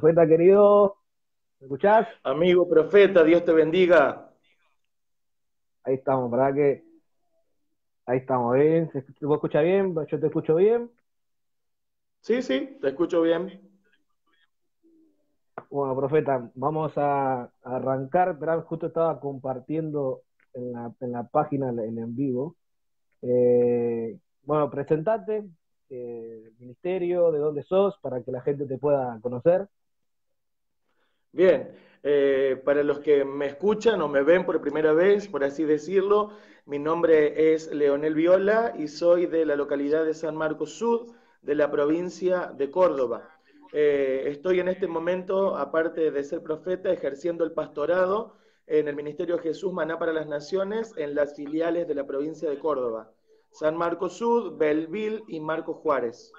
Profeta querido, ¿me escuchás? Amigo profeta, Dios te bendiga. Ahí estamos, ¿verdad que ahí estamos bien? ¿Vos escuchás bien? ¿Yo te escucho bien? Sí, sí, te escucho bien. Bueno, Profeta, vamos a arrancar, ¿verdad? Justo estaba compartiendo en la página en vivo. Bueno, presentate, ministerio, de dónde sos, para que la gente te pueda conocer. Bien, para los que me escuchan o me ven por primera vez, por así decirlo, mi nombre es Leonel Viola y soy de la localidad de San Marcos Sud, de la provincia de Córdoba. Estoy en este momento, aparte de ser profeta, ejerciendo el pastorado en el Ministerio Jesús Maná para las Naciones en las filiales de la provincia de Córdoba, San Marcos Sud, Belville y Marcos Juárez.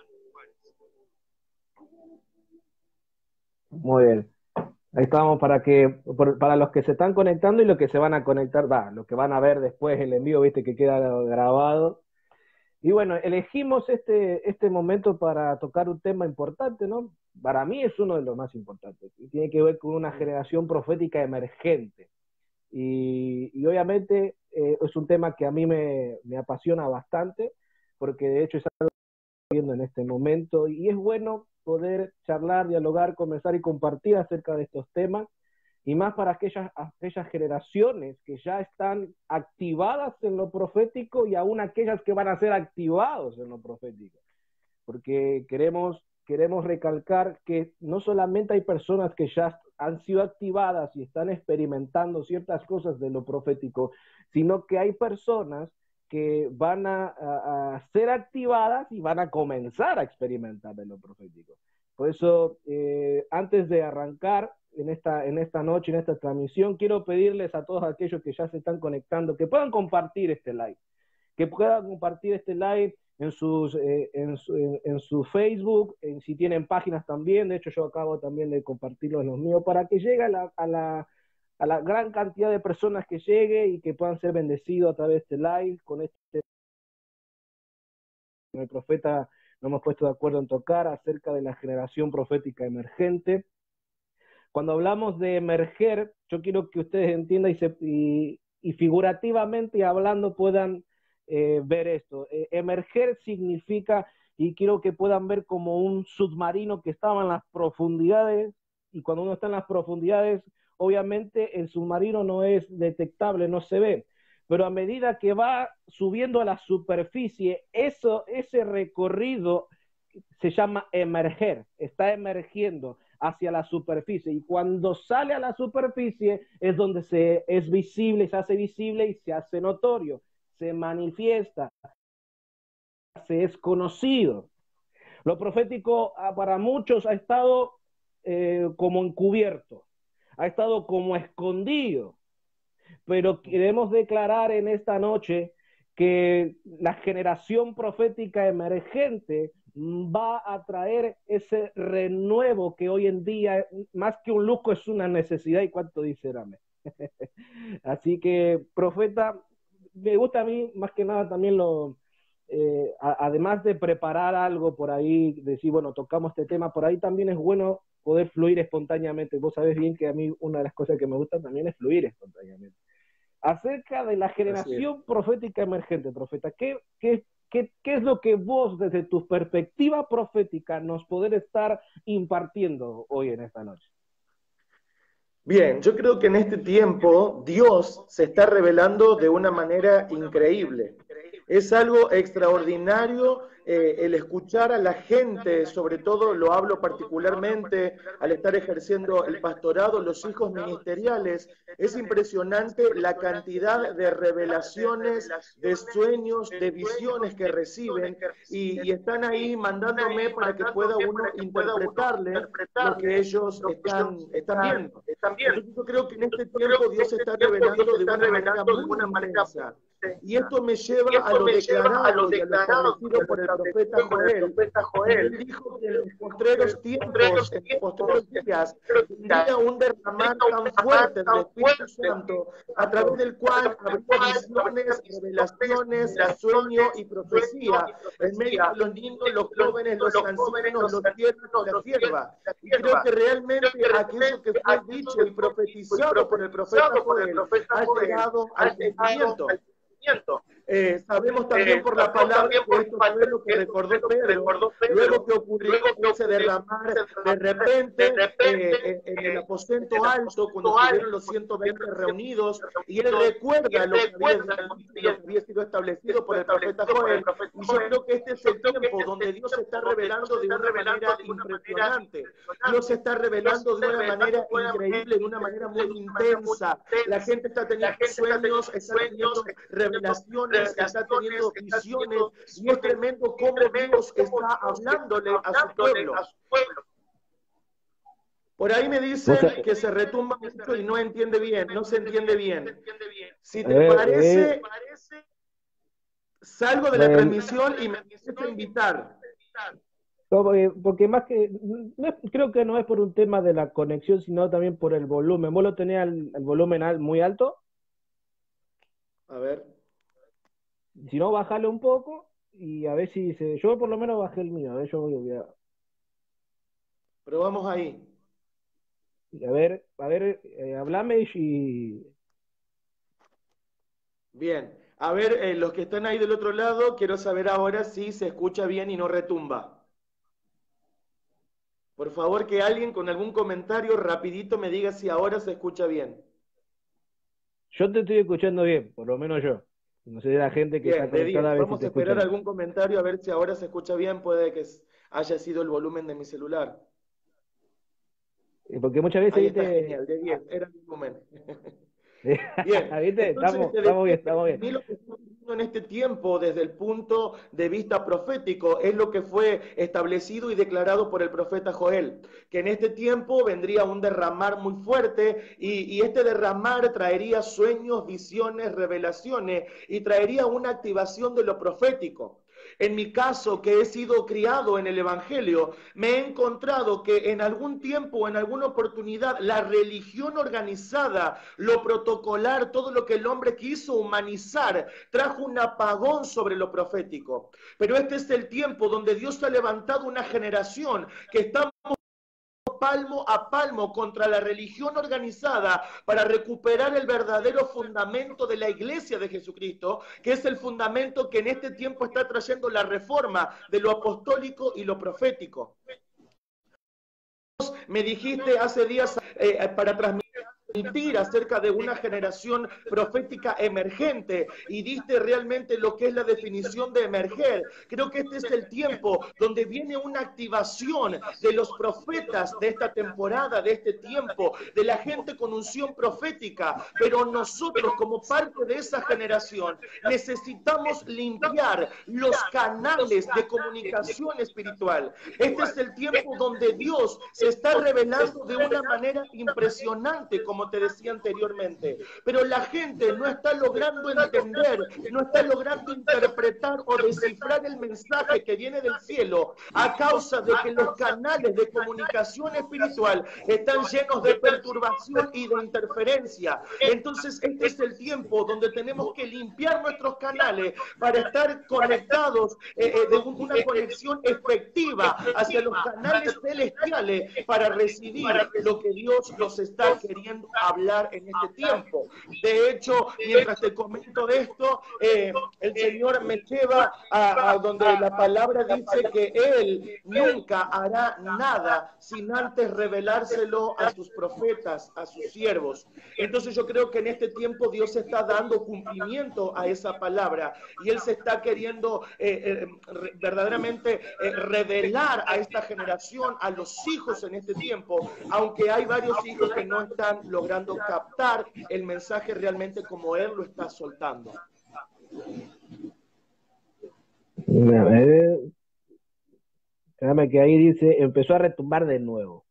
Muy bien. Ahí estamos para los que se están conectando y los que se van a conectar, los que van a ver después el envío, viste que queda grabado. Y bueno, elegimos este momento para tocar un tema importante, ¿no? Para mí es uno de los más importantes. Y tiene que ver con una generación profética emergente. Y obviamente es un tema que a mí me apasiona bastante, porque de hecho es algo que estoy viendo en este momento. Y es bueno poder charlar, dialogar, conversar y compartir acerca de estos temas y más para aquellas generaciones que ya están activadas en lo profético y aún aquellas que van a ser activados en lo profético. Porque queremos recalcar que no solamente hay personas que ya han sido activadas y están experimentando ciertas cosas de lo profético, sino que hay personas que van a ser activadas y van a comenzar a experimentar de lo profético. Por eso, antes de arrancar en esta noche, en esta transmisión, quiero pedirles a todos aquellos que ya se están conectando que puedan compartir este live, que puedan compartir este live en su Facebook, si tienen páginas también. De hecho, yo acabo también de compartirlo en los míos, para que llegue a la gran cantidad de personas que llegue y que puedan ser bendecidos a través de este live. Con el profeta nos hemos puesto de acuerdo en tocar acerca de la generación profética emergente. Cuando hablamos de emerger, yo quiero que ustedes entiendan y figurativamente hablando puedan ver esto. Emerger significa, y quiero que puedan ver como un submarino que estaba en las profundidades, y cuando uno está en las profundidades, obviamente el submarino no es detectable, no se ve, pero a medida que va subiendo a la superficie, ese recorrido se llama emerger, está emergiendo hacia la superficie, y cuando sale a la superficie es donde es visible, se hace visible y se hace notorio, se manifiesta, se es conocido. Lo profético para muchos ha estado como encubierto, ha estado como escondido, pero queremos declarar en esta noche que la generación profética emergente va a traer ese renuevo que hoy en día, más que un lujo, es una necesidad. ¿Y cuánto dice amén? Así que, profeta, me gusta a mí más que nada también además de preparar algo por ahí, decir, bueno, tocamos este tema, por ahí también es bueno poder fluir espontáneamente. Vos sabés bien que a mí una de las cosas que me gusta también es fluir espontáneamente. Acerca de la Así es. generación profética emergente, profeta, ¿qué es lo que vos, desde tu perspectiva profética, nos podés estar impartiendo hoy en esta noche? Bien, yo creo que en este tiempo Dios se está revelando de una manera increíble. Es algo extraordinario el escuchar a la gente, sobre todo lo hablo particularmente al estar ejerciendo el pastorado, los hijos ministeriales. Es impresionante la cantidad de revelaciones, de sueños, de visiones que reciben y están ahí mandándome para que pueda uno interpretarle lo que ellos están viendo. Entonces yo creo que en este tiempo Dios se está revelando de una manera muy inmensa. Y esto me lleva a lo declarado y a lo establecido por el profeta Joel. Y él dijo que en los postreros tiempos, en los postreros días, vendría un derramar tan fuerte del Espíritu Santo, a través del cual habría visiones, revelaciones, sueño y profecía, en medio de los niños, los jóvenes, los ancianos, los siervos y la sierva. Y creo que realmente aquello que fue dicho y profetizado por el profeta Joel ha llegado al cumplimiento. Sabemos también por la palabra que esto fue lo que recordó Pedro, luego que ocurrió ese derramar de repente en el aposento alto, cuando estuvieron los 120 reunidos, y él recuerda lo que había sido establecido por el profeta Joel, y yo creo que este es el tiempo donde Dios se está revelando de una manera impresionante, Dios se está revelando de una manera increíble, de una manera muy intensa, la gente está teniendo sueños, está teniendo revelaciones, está teniendo visiones, y es tremendo cómo Dios está hablándole a su pueblo. Por ahí me dicen que se retumba mucho y no entiende bien, no se entiende bien. Si te parece, salgo de la transmisión y me empiezo a invitar. Porque más que, creo que no es por un tema de la conexión, sino también por el volumen. ¿Vos lo tenías el volumen muy alto? A ver. Si no, bájale un poco y a ver si se... Yo por lo menos bajé el mío, a ver, yo voy a... Pero vamos ahí. A ver, hablame y... Bien. A ver, los que están ahí del otro lado, quiero saber ahora si se escucha bien y no retumba. Por favor, que alguien con algún comentario rapidito me diga si ahora se escucha bien. Yo te estoy escuchando bien, por lo menos yo. No sé de la gente que está conectada a ver si Vamos te a esperar escuchan. algún comentario a ver si ahora se escucha bien. Puede que haya sido el volumen de mi celular. Porque muchas veces, Ahí está, ¿viste? genial, de 10, era el volumen. Bien. ¿Viste? Entonces Estamos bien. a mí lo que estamos viendo en este tiempo, desde el punto de vista profético, es lo que fue establecido y declarado por el profeta Joel, que en este tiempo vendría un derramar muy fuerte y este derramar traería sueños, visiones, revelaciones y traería una activación de lo profético. En mi caso, que he sido criado en el Evangelio, me he encontrado que en algún tiempo o en alguna oportunidad la religión organizada, lo protocolar, todo lo que el hombre quiso humanizar, trajo un apagón sobre lo profético. Pero este es el tiempo donde Dios ha levantado una generación que está palmo a palmo contra la religión organizada para recuperar el verdadero fundamento de la iglesia de Jesucristo, que es el fundamento que en este tiempo está trayendo la reforma de lo apostólico y lo profético. Me dijiste hace días para transmitir acerca de una generación profética emergente y diste realmente lo que es la definición de emerger. Creo que este es el tiempo donde viene una activación de los profetas de esta temporada, de este tiempo, de la gente con unción profética, pero nosotros como parte de esa generación necesitamos limpiar los canales de comunicación espiritual. Este es el tiempo donde Dios se está revelando de una manera impresionante, como te decía anteriormente, pero la gente no está logrando entender, no está logrando interpretar o descifrar el mensaje que viene del cielo a causa de que los canales de comunicación espiritual están llenos de perturbación y de interferencia. Entonces este es el tiempo donde tenemos que limpiar nuestros canales para estar conectados de una conexión efectiva hacia los canales celestiales para recibir lo que Dios nos está queriendo hablar en este tiempo. De hecho, mientras te comento de esto, el Señor me lleva a donde la palabra dice que Él nunca hará nada sin antes revelárselo a sus profetas, a sus siervos. Entonces yo creo que en este tiempo Dios está dando cumplimiento a esa palabra y Él se está queriendo verdaderamente revelar a esta generación, a los hijos en este tiempo, aunque hay varios hijos que no están logrando captar el mensaje realmente como Él lo está soltando. Déjame que ahí dice, empezó a retumbar de nuevo.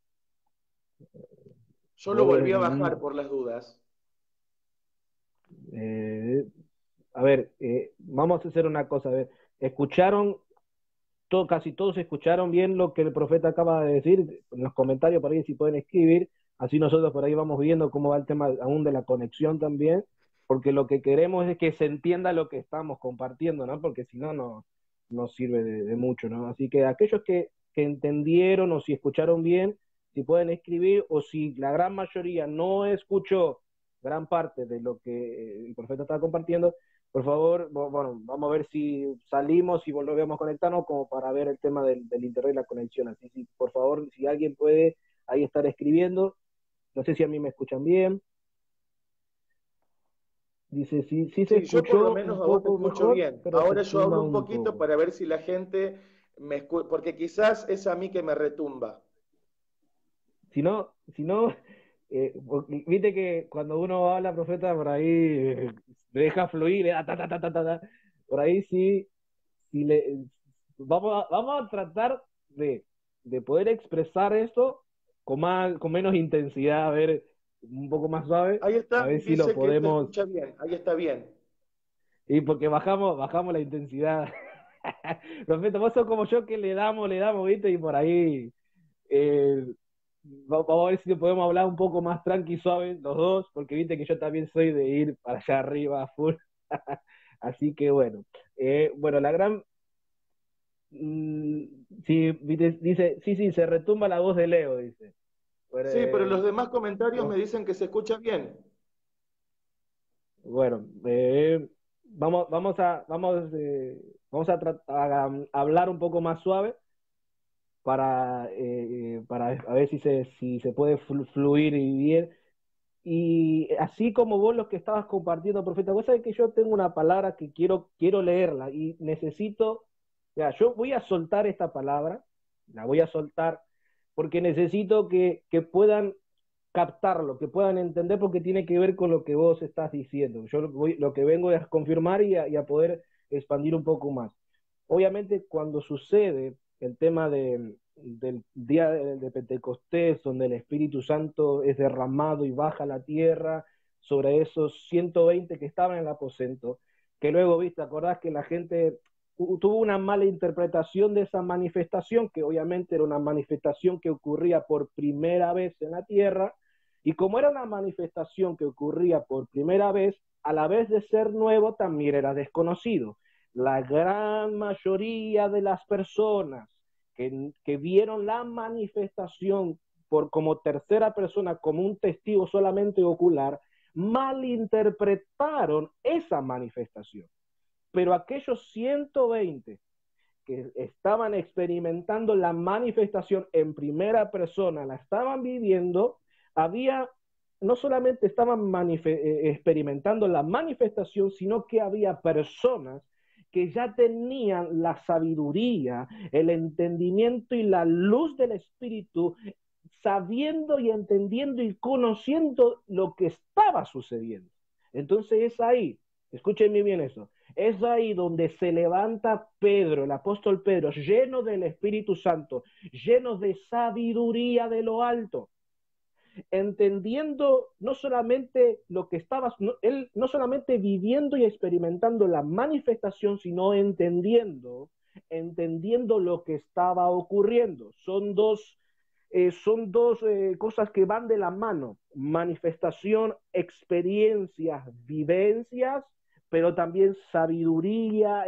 Yo lo volví a bajar por las dudas. a ver, vamos a hacer una cosa, a ver, escucharon, casi todos escucharon bien lo que el profeta acaba de decir, en los comentarios por ahí si pueden escribir, así nosotros por ahí vamos viendo cómo va el tema aún de la conexión también, porque lo que queremos es que se entienda lo que estamos compartiendo, ¿no? Porque si no, no sirve de mucho, ¿no? Así que aquellos que entendieron o si escucharon bien, si pueden escribir, o si la gran mayoría no escuchó gran parte de lo que el profeta estaba compartiendo, por favor, bueno, vamos a ver si salimos y volvemos a conectarnos como para ver el tema del internet y la conexión. Así, sí, por favor, si alguien puede ahí estar escribiendo, no sé si a mí me escuchan bien. Dice, sí, sí se Sí, yo por lo escuchó menos un a vos te poco escucho mejor, bien. pero Ahora yo retumba hablo un un poquito poco. para ver si la gente me escucha, porque quizás es a mí que me retumba. Si no, viste que cuando uno habla, profeta, por ahí deja fluir, ta, ta, ta, ta, ta, ta. Por ahí sí, si le, vamos a tratar de poder expresar esto con menos intensidad, a ver, un poco más suave, Ahí a está, ver si lo dice que se podemos, escucha bien, ahí está bien. y porque bajamos la intensidad. Profeta, vos sos como yo que le damos, viste, y por ahí eh, vamos a ver si podemos hablar un poco más tranqui y suave los dos, porque viste que yo también soy de ir para allá arriba a full. Así que bueno, bueno, la gran Mm, sí, dice, sí, sí, se retumba la voz de Leo, dice. Bueno, Sí, pero los demás comentarios me dicen que se escucha bien. bueno, vamos a hablar un poco más suave para a ver si se puede fluir y bien. Y así como vos los que estabas compartiendo, profeta, vos sabés que yo tengo una palabra que quiero leerla y necesito, ya, yo voy a soltar esta palabra, la voy a soltar porque necesito que puedan captarlo, que puedan entender porque tiene que ver con lo que vos estás diciendo. Yo lo que vengo es a confirmar y a poder expandir un poco más. Obviamente cuando sucede el tema del día de Pentecostés, donde el Espíritu Santo es derramado y baja a la tierra sobre esos 120 que estaban en el aposento, que luego, viste, acordás que la gente tuvo una mala interpretación de esa manifestación, que obviamente era una manifestación que ocurría por primera vez en la tierra, y como era una manifestación que ocurría por primera vez, a la vez de ser nuevo, también era desconocido. La gran mayoría de las personas que vieron la manifestación como tercera persona, como un testigo solamente ocular, malinterpretaron esa manifestación. Pero aquellos 120 que estaban experimentando la manifestación en primera persona, la estaban viviendo, no solamente estaban experimentando la manifestación, sino que había personas que ya tenían la sabiduría, el entendimiento y la luz del Espíritu, sabiendo y entendiendo y conociendo lo que estaba sucediendo. Entonces es ahí, escúchenme bien eso, es ahí donde se levanta Pedro, el apóstol Pedro, lleno del Espíritu Santo, lleno de sabiduría de lo alto, entendiendo no solamente lo que estaba, él no solamente viviendo y experimentando la manifestación, sino entendiendo lo que estaba ocurriendo. Son dos cosas que van de la mano, manifestación, experiencias, vivencias, pero también sabiduría,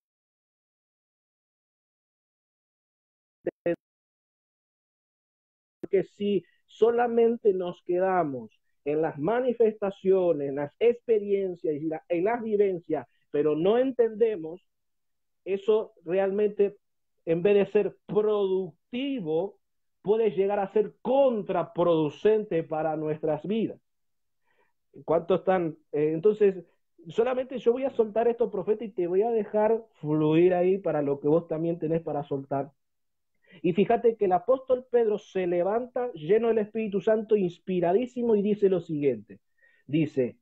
que si solamente nos quedamos en las manifestaciones, en las experiencias y en las vivencias, pero no entendemos, eso realmente, en vez de ser productivo, puede llegar a ser contraproducente para nuestras vidas. ¿Cuántos están? Entonces, solamente yo voy a soltar esto, profeta, y te voy a dejar fluir ahí para lo que vos también tenés para soltar. Y fíjate que el apóstol Pedro se levanta lleno del Espíritu Santo, inspiradísimo, y dice lo siguiente. Dice,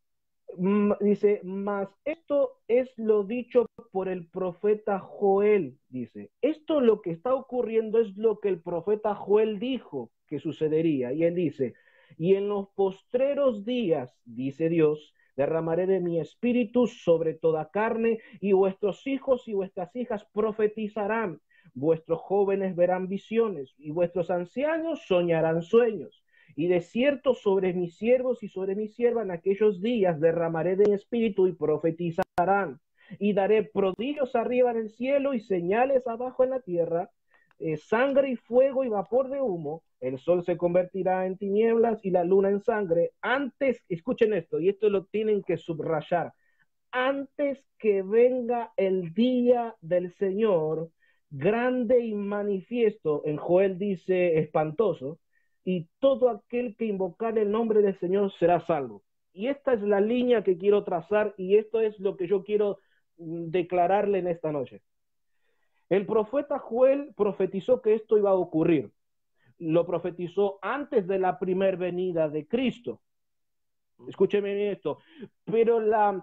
mas esto es lo dicho por el profeta Joel, dice. Esto lo que está ocurriendo es lo que el profeta Joel dijo que sucedería. Y él dice, y en los postreros días, dice Dios, derramaré de mi espíritu sobre toda carne, y vuestros hijos y vuestras hijas profetizarán, vuestros jóvenes verán visiones, y vuestros ancianos soñarán sueños. Y de cierto sobre mis siervos y sobre mis siervas en aquellos días derramaré de mi espíritu y profetizarán. Y daré prodigios arriba en el cielo y señales abajo en la tierra, sangre y fuego y vapor de humo. El sol se convertirá en tinieblas y la luna en sangre. Antes, escuchen esto, y esto lo tienen que subrayar, antes que venga el día del Señor, grande y manifiesto, en Joel dice espantoso, y todo aquel que invocar el nombre del Señor será salvo. Y esta es la línea que quiero trazar, y esto es lo que yo quiero declararle en esta noche. El profeta Joel profetizó que esto iba a ocurrir. Lo profetizó antes de la primera venida de Cristo. Escúcheme bien esto. Pero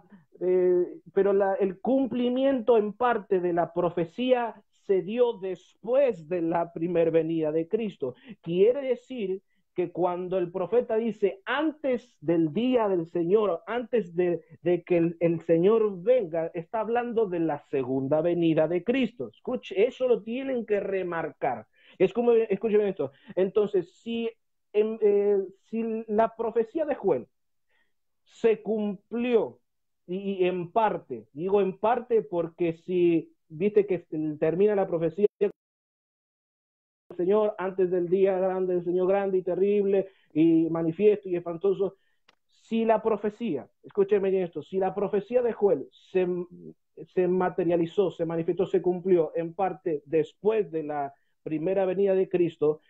el cumplimiento en parte de la profecía se dio después de la primera venida de Cristo. Quiere decir que cuando el profeta dice antes del día del Señor, antes de que el Señor venga, está hablando de la segunda venida de Cristo. Escuche, eso lo tienen que remarcar. Escúcheme esto. Entonces, si la profecía de Joel se cumplió, y en parte, digo en parte porque si viste que termina la profecía del Señor antes del día grande del Señor, grande y terrible y manifiesto y espantoso, si la profecía, escúcheme bien esto, si la profecía de Joel se materializó, se manifestó, se cumplió en parte después de la primera venida de Cristo,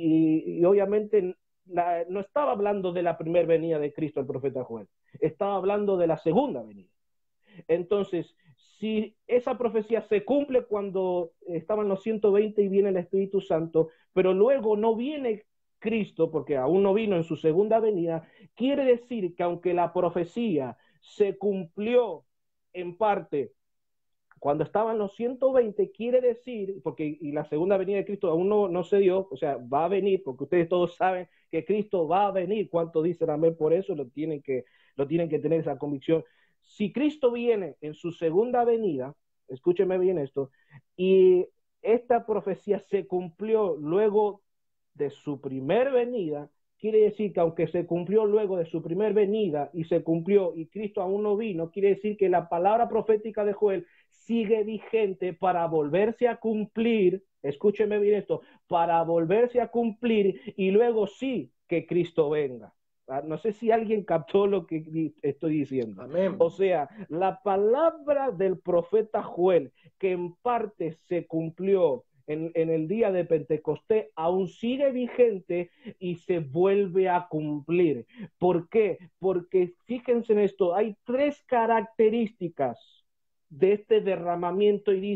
y obviamente no estaba hablando de la primera venida de Cristo el profeta Joel, estaba hablando de la segunda venida. Entonces, si esa profecía se cumple cuando estaban los 120 y viene el Espíritu Santo, pero luego no viene Cristo, porque aún no vino en su segunda venida, quiere decir que aunque la profecía se cumplió en parte cuando estaban los 120, quiere decir, porque y la segunda venida de Cristo aún no se dio, o sea, va a venir, porque ustedes todos saben que Cristo va a venir. ¿Cuánto dicen amén por eso? Lo tienen que tener esa convicción. Si Cristo viene en su segunda venida, escúcheme bien esto, y esta profecía se cumplió luego de su primer venida, quiere decir que aunque se cumplió luego de su primer venida y se cumplió y Cristo aún no vino, quiere decir que la palabra profética de Joel sigue vigente para volverse a cumplir, escúcheme bien esto, para volverse a cumplir y luego sí que Cristo venga. No sé si alguien captó lo que estoy diciendo. Amén. O sea, la palabra del profeta Joel, que en parte se cumplió en el día de Pentecostés, aún sigue vigente y se vuelve a cumplir. ¿Por qué? Porque fíjense en esto, hay tres características de este derramamiento y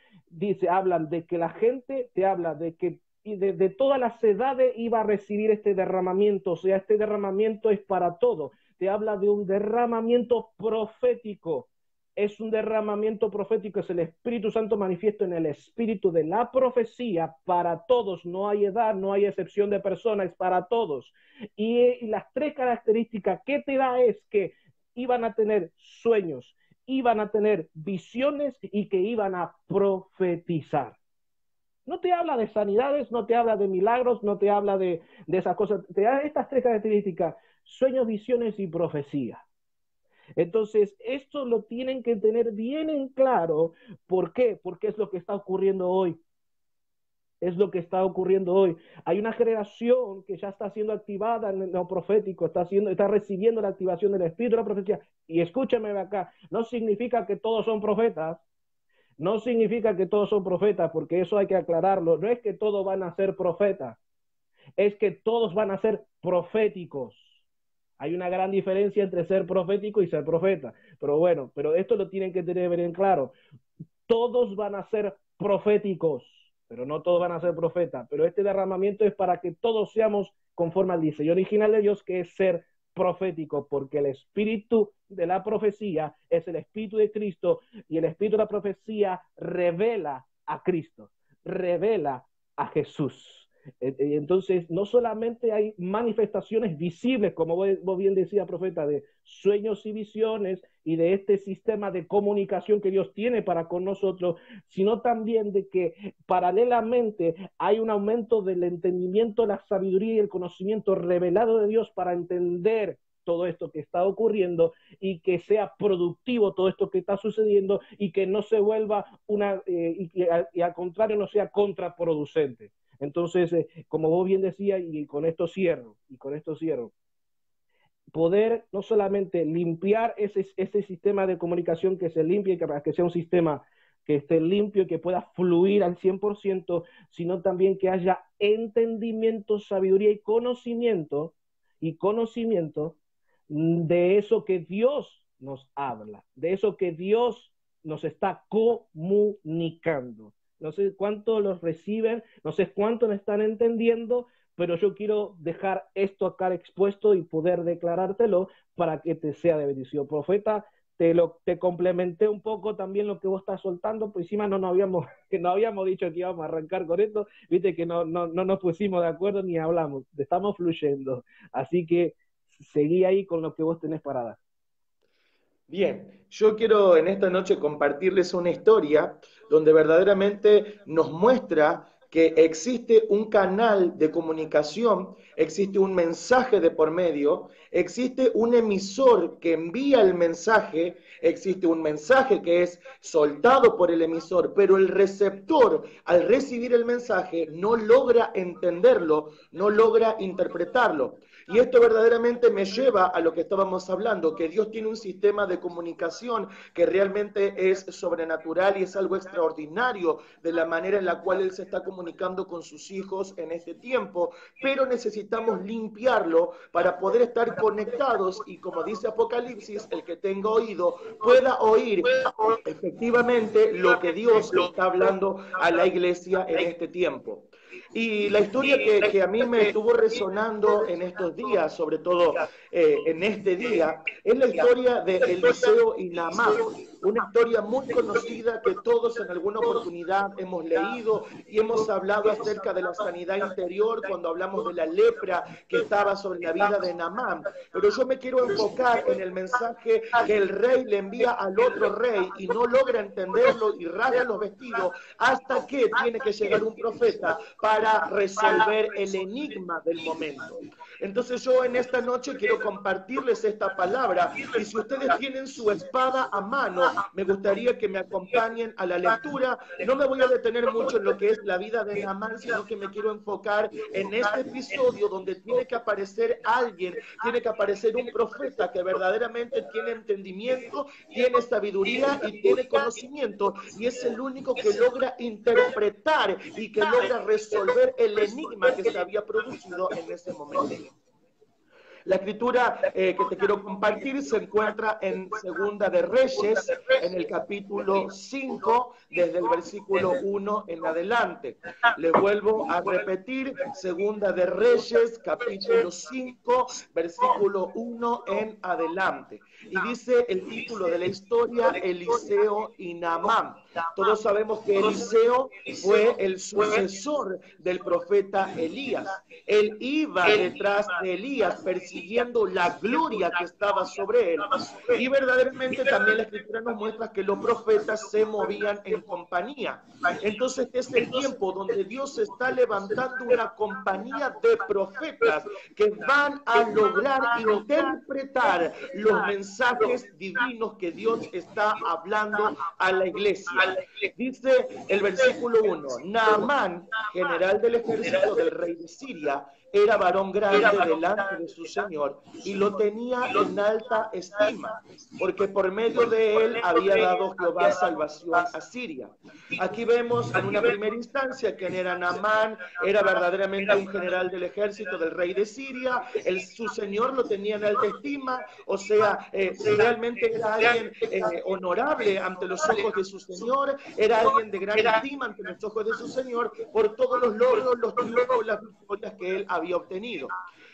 hablan de que la gente, te habla de que de todas las edades iba a recibir este derramamiento, o sea, este derramamiento es para todo. Te habla de un derramamiento profético. Es un derramamiento profético, es el Espíritu Santo manifiesto en el espíritu de la profecía para todos, no hay edad, no hay excepción de personas, es para todos. Y las tres características que te da es que iban a tener sueños, iban a tener visiones y que iban a profetizar. No te habla de sanidades, no te habla de milagros, no te habla de esas cosas. Te da estas tres características: sueños, visiones y profecía. Entonces, esto lo tienen que tener bien en claro. ¿Por qué? Porque es lo que está ocurriendo hoy. Es lo que está ocurriendo hoy. Hay una generación que ya está siendo activada en lo profético, está recibiendo la activación del Espíritu de la profecía. Y escúchame acá, no significa que todos son profetas. No significa que todos son profetas, porque eso hay que aclararlo. No es que todos van a ser profetas, es que todos van a ser proféticos. Hay una gran diferencia entre ser profético y ser profeta. Pero bueno, pero esto lo tienen que tener bien claro. Todos van a ser proféticos, pero no todos van a ser profetas. Pero este derramamiento es para que todos seamos conforme al diseño original de Dios, que es ser profético, porque el espíritu de la profecía es el espíritu de Cristo, y el espíritu de la profecía revela a Cristo, revela a Jesús. Entonces, no solamente hay manifestaciones visibles, como vos bien decías, profeta, de sueños y visiones y de este sistema de comunicación que Dios tiene para con nosotros, sino también de que paralelamente hay un aumento del entendimiento, la sabiduría y el conocimiento revelado de Dios para entender todo esto que está ocurriendo y que sea productivo todo esto que está sucediendo y que no se vuelva y al contrario no sea contraproducente. Entonces, como vos bien decías, y con esto cierro, poder no solamente limpiar ese sistema de comunicación, que se limpie, que sea un sistema que esté limpio y que pueda fluir al 100%, sino también que haya entendimiento, sabiduría y conocimiento de eso que Dios nos habla, de eso que Dios nos está comunicando. No sé cuánto los reciben, no sé cuánto me están entendiendo, pero yo quiero dejar esto acá expuesto y poder declarártelo para que te sea de bendición. Profeta, te complementé un poco también lo que vos estás soltando, pues encima que no habíamos dicho que íbamos a arrancar con esto, viste que no nos pusimos de acuerdo ni hablamos, estamos fluyendo. Así que seguí ahí con lo que vos tenés para dar. Bien, yo quiero en esta noche compartirles una historia donde verdaderamente nos muestra que existe un canal de comunicación, existe un mensaje de por medio, existe un emisor que envía el mensaje, existe un mensaje que es soltado por el emisor, pero el receptor al recibir el mensaje no logra entenderlo, no logra interpretarlo. Y esto verdaderamente me lleva a lo que estábamos hablando, que Dios tiene un sistema de comunicación que realmente es sobrenatural y es algo extraordinario de la manera en la cual Él se está comunicando con sus hijos en este tiempo, pero necesitamos limpiarlo para poder estar conectados y, como dice Apocalipsis, el que tenga oído pueda oír efectivamente lo que Dios está hablando a la iglesia en este tiempo. Y la historia que a mí me estuvo resonando en estos días, sobre todo en este día, es la historia de Eliseo y Naamán. Una historia muy conocida que todos en alguna oportunidad hemos leído y hemos hablado acerca de la sanidad interior cuando hablamos de la lepra que estaba sobre la vida de Naamán. Pero yo me quiero enfocar en el mensaje que el rey le envía al otro rey y no logra entenderlo y rasga los vestidos hasta que tiene que llegar un profeta para resolver el enigma del momento. Entonces yo en esta noche quiero compartirles esta palabra y si ustedes tienen su espada a mano, me gustaría que me acompañen a la lectura. No me voy a detener mucho en lo que es la vida de Naamán, sino que me quiero enfocar en este episodio donde tiene que aparecer alguien, tiene que aparecer un profeta que verdaderamente tiene entendimiento, tiene sabiduría y tiene conocimiento y es el único que logra interpretar y que logra resolver el enigma que se había producido en ese momento. La escritura que te quiero compartir se encuentra en Segunda de Reyes, en el capítulo 5, desde el versículo 1 en adelante. Les vuelvo a repetir, Segunda de Reyes, capítulo 5, versículo 1 en adelante. Y dice el título de la historia, Eliseo y Naamán. Todos sabemos que Eliseo fue el sucesor del profeta Elías. Él iba detrás de Elías persiguiendo la gloria que estaba sobre él. Y verdaderamente también la escritura nos muestra que los profetas se movían en compañía. Entonces es el tiempo donde Dios está levantando una compañía de profetas que van a lograr interpretar los mensajes divinos que Dios está hablando a la iglesia. Dice el versículo 1, Naamán, general del ejército del rey de Siria, era varón grande delante de su Señor y lo tenía en alta estima, porque por medio de él había dado Jehová salvación a Siria. Aquí vemos en una primera instancia quién era Naamán, era verdaderamente un general del ejército del rey de Siria, su Señor lo tenía en alta estima, o sea, realmente era alguien honorable ante los ojos de su Señor, era alguien de gran estima ante los ojos de su Señor por todos los logros, los triunfos, las victorias que él había obtenido.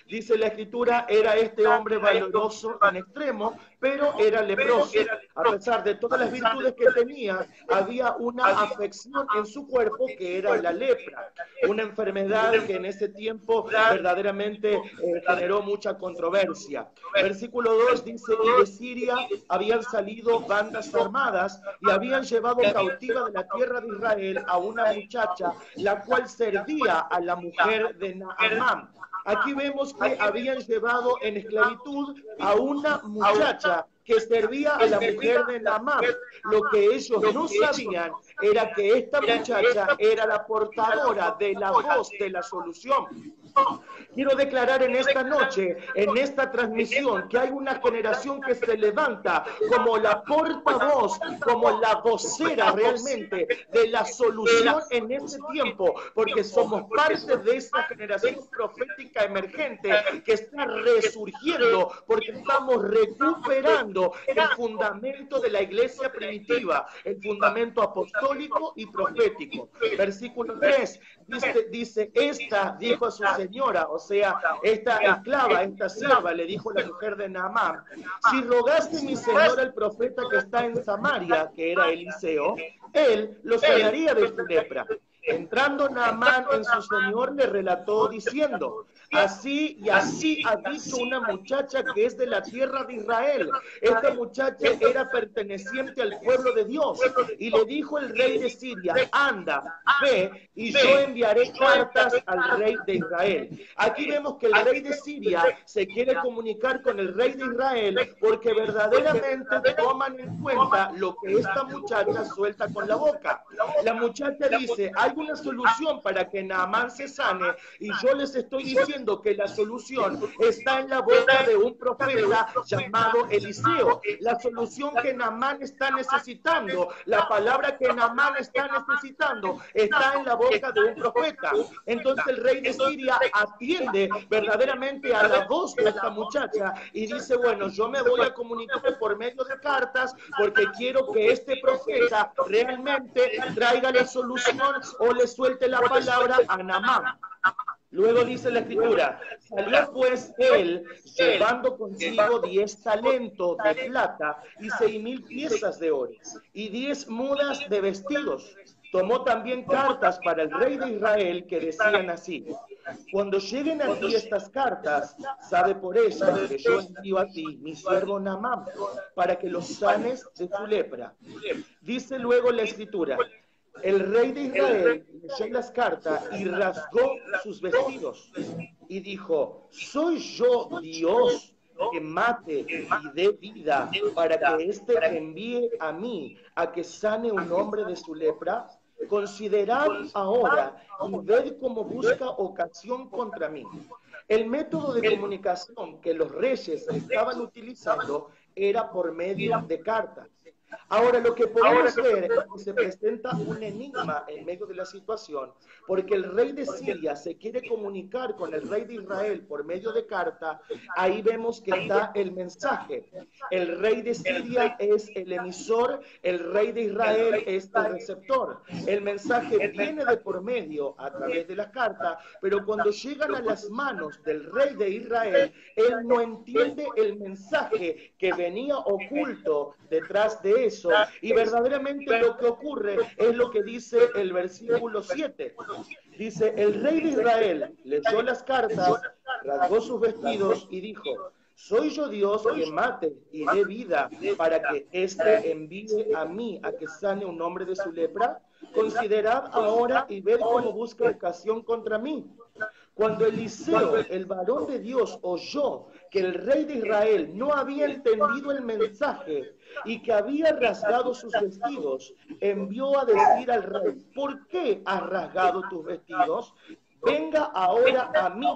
Dice la Escritura, era este hombre valeroso en extremo, pero era leproso. A pesar de todas las virtudes que tenía, había una afección en su cuerpo que era la lepra, una enfermedad que en ese tiempo verdaderamente generó mucha controversia. Versículo 2 dice, y de Siria habían salido bandas armadas y habían llevado cautiva de la tierra de Israel a una muchacha, la cual servía a la mujer de Naamán. Aquí vemos que habían llevado en esclavitud a una muchacha que servía a la mujer de Naamán. Lo que ellos no sabían era que esta muchacha era la portadora de la voz de la solución. Quiero declarar en esta noche, en esta transmisión, que hay una generación que se levanta como la portavoz, como la vocera realmente de la solución en este tiempo, porque somos parte de esa generación profética emergente que está resurgiendo, porque estamos recuperando el fundamento de la iglesia primitiva, el fundamento apostólico y profético. Versículo 3 dice, esta dijo a su señora, o sea, esta esclava, esta sierva, le dijo la mujer de Naamán, si rogase mi señor al profeta que está en Samaria, que era Eliseo, él lo sanaría de su lepra. Entrando Naamán en su señor, le relató diciendo, así y así ha dicho una muchacha que es de la tierra de Israel. Esta muchacha era perteneciente al pueblo de Dios. Y le dijo el rey de Siria, anda, ve, y yo enviaré cartas al rey de Israel. Aquí vemos que el rey de Siria se quiere comunicar con el rey de Israel porque verdaderamente toman en cuenta lo que esta muchacha suelta con la boca. La muchacha dice, hay una solución para que Naamán se sane, y yo les estoy diciendo que la solución está en la boca de un profeta llamado Eliseo. La solución que Naamán está necesitando, la palabra que Naamán está necesitando, está en la boca de un profeta. Entonces el rey de Siria atiende verdaderamente a la voz de esta muchacha y dice, bueno, yo me voy a comunicar por medio de cartas porque quiero que este profeta realmente traiga la solución o le suelte la palabra a Naamán. Luego dice la Escritura, salió pues él llevando consigo 10 talentos de plata y 6.000 piezas de oro y 10 mudas de vestidos. Tomó también cartas para el rey de Israel que decían así, cuando lleguen a ti estas cartas, sabe por ellas que yo envío a ti mi siervo Naamán para que los sanes de su lepra. Dice luego la Escritura, el rey de Israel leyó las cartas y rasgó sus vestidos y dijo, ¿soy yo Dios que mate y dé vida para que éste envíe a mí a que sane un hombre de su lepra? Considerad ahora y ved cómo busca ocasión contra mí. El método de comunicación que los reyes estaban utilizando era por medio de cartas. Ahora lo que podemos ver es que se presenta un enigma en medio de la situación, porque el rey de Siria se quiere comunicar con el rey de Israel por medio de carta. Ahí vemos que está el mensaje. El rey de Siria es el emisor, el rey de Israel es el receptor. El mensaje viene de por medio a través de las cartas, pero cuando llegan a las manos del rey de Israel, él no entiende el mensaje que venía oculto detrás de eso, y verdaderamente lo que ocurre es lo que dice el versículo 7. Dice, el rey de Israel leyó las cartas, rasgó sus vestidos y dijo, ¿soy yo Dios que mate y dé vida para que éste envíe a mí a que sane un hombre de su lepra? Considerad ahora y ved cómo busca ocasión contra mí. Cuando Eliseo, el varón de Dios, oyó que el rey de Israel no había entendido el mensaje y que había rasgado sus vestidos, envió a decir al rey, ¿por qué has rasgado tus vestidos? Venga ahora a mí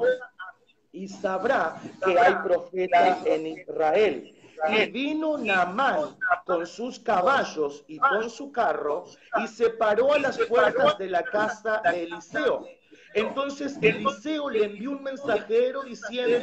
y sabrá que hay profeta en Israel. Y vino Naamán con sus caballos y con su carro y se paró a las puertas de la casa de Eliseo. Entonces Eliseo le envió un mensajero diciendo,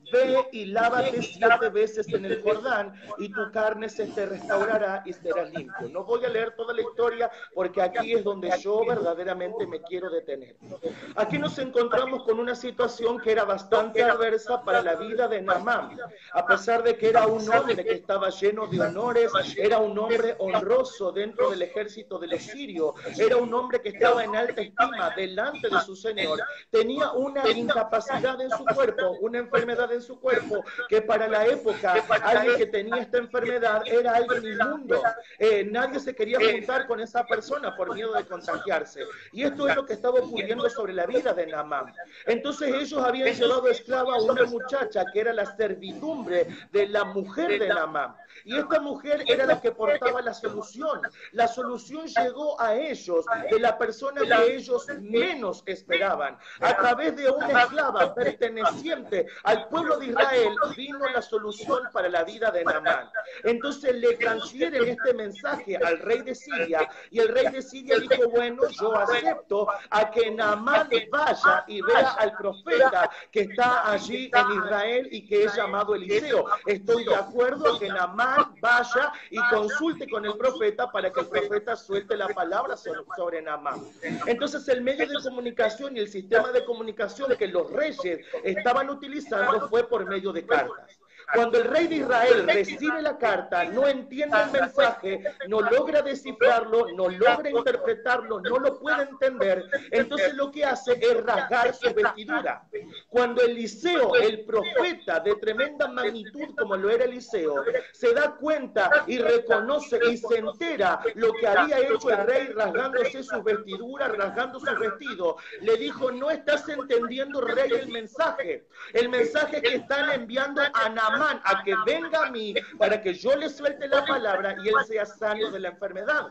ve y lávate 7 veces en el Jordán y tu carne se te restaurará y serás limpio. No voy a leer toda la historia porque aquí es donde yo verdaderamente me quiero detener. Aquí nos encontramos con una situación que era bastante adversa para la vida de Naamán. A pesar de que era un hombre que estaba lleno de honores, era un hombre honroso dentro del ejército de los sirios, era un hombre que estaba en alta estima delante de su Señor, tenía una incapacidad en su cuerpo, una enfermedad en su cuerpo, que para la época alguien que tenía esta enfermedad era alguien inmundo. Nadie se quería juntar con esa persona por miedo de contagiarse. Y esto es lo que estaba ocurriendo sobre la vida de Naamán. Entonces ellos habían llevado esclava a una muchacha que era la servidumbre de la mujer de Naamán. Y esta mujer era la que portaba la solución. La solución llegó a ellos de la persona que ellos menos esperaban. A través de una esclava perteneciente al pueblo de Israel vino la solución para la vida de Naamán. Entonces le transfieren este mensaje al rey de Siria y el rey de Siria dijo, bueno, yo acepto a que Naamán vaya y vea al profeta que está allí en Israel y que es llamado Eliseo. Estoy de acuerdo a que Naamán vaya y consulte con el profeta para que el profeta suelte la palabra sobre Naamán. Entonces el medio de comunicación y el sistema de comunicación que los reyes estaban utilizando fue por medio de cartas. Cuando el rey de Israel recibe la carta, no entiende el mensaje, no logra descifrarlo, no logra interpretarlo, no lo puede entender, entonces lo que hace es rasgar su vestidura. Cuando Eliseo, el profeta de tremenda magnitud como lo era Eliseo, se da cuenta y reconoce y se entera lo que había hecho el rey rasgándose sus vestiduras, rasgando sus vestidos, le dijo, no estás entendiendo, rey, el mensaje que están enviando a Naamán, a que venga a mí para que yo le suelte la palabra y él sea sano de la enfermedad.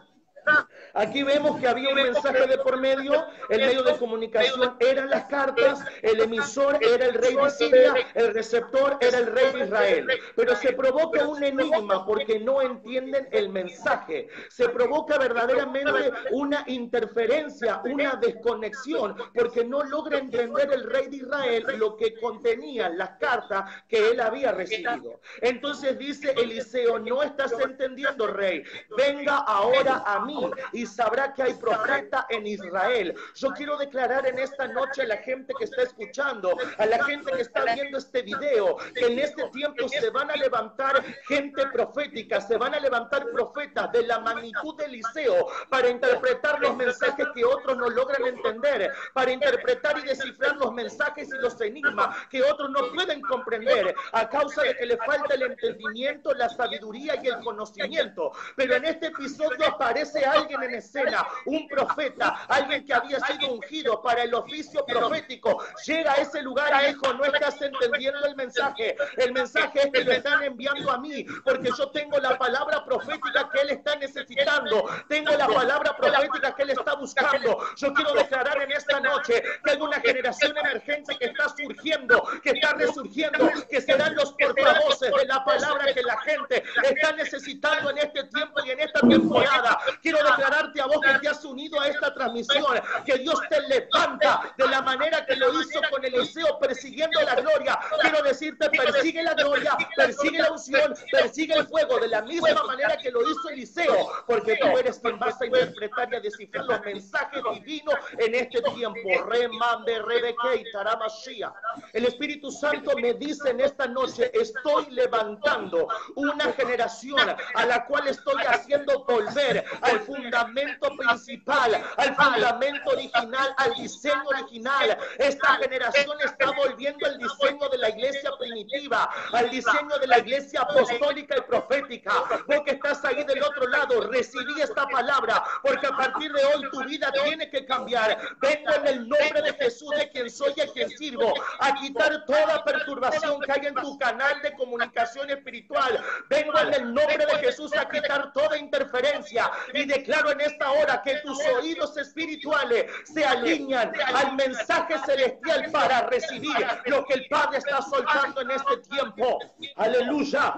Aquí vemos que había un mensaje de por medio, el medio de comunicación eran las cartas, el emisor era el rey de Siria, el receptor era el rey de Israel. Pero se provoca un enigma porque no entienden el mensaje. Se provoca verdaderamente una interferencia, una desconexión, porque no logra entender el rey de Israel lo que contenían las cartas que él había recibido. Entonces dice Eliseo, no estás entendiendo, rey, venga ahora a mí y sabrá que hay profeta en Israel. Yo quiero declarar en esta noche a la gente que está escuchando, a la gente que está viendo este video, que en este tiempo se van a levantar gente profética, se van a levantar profetas de la magnitud de Eliseo para interpretar los mensajes que otros no logran entender, para interpretar y descifrar los mensajes y los enigmas que otros no pueden comprender a causa de que le falta el entendimiento, la sabiduría y el conocimiento. Pero en este episodio aparece alguien en escena, un profeta, alguien que había sido ungido para el oficio profético, llega a ese lugar y dijo, no estás entendiendo el mensaje es que lo están enviando a mí, porque yo tengo la palabra profética que él está necesitando, tengo la palabra profética que él está buscando. Yo quiero declarar en esta noche que hay una generación emergente que está surgiendo, que está resurgiendo, que serán los portavoces de la palabra que la gente está necesitando en este tiempo y en esta temporada. Quiero declararte a vos que te has unido a esta transmisión, que Dios te levanta de la manera que lo hizo con Eliseo persiguiendo la gloria. Quiero decirte, persigue la gloria, persigue la unción, persigue el fuego de la misma manera que lo hizo Eliseo, porque tú eres quien vas a interpretar y a descifrar los mensajes divinos en este tiempo. Remande, Rebeque y Taramashia. El Espíritu Santo me dice en esta noche, estoy levantando una generación a la cual estoy haciendo volver al fundamento principal, al fundamento original, al diseño original. Esta generación está volviendo al diseño de la iglesia primitiva, al diseño de la iglesia apostólica y profética. Vos que estás ahí del otro lado, recibí esta palabra, porque a partir de hoy tu vida tiene que cambiar. Vengo en el nombre de Jesús, de quien soy y a quien sirvo, a quitar toda perturbación que hay en tu canal de comunicación espiritual. Vengo en el nombre de Jesús a quitar toda interferencia y declaro en esta hora que tus oídos espirituales se alinean al mensaje celestial para recibir lo que el Padre está soltando en este tiempo. Aleluya.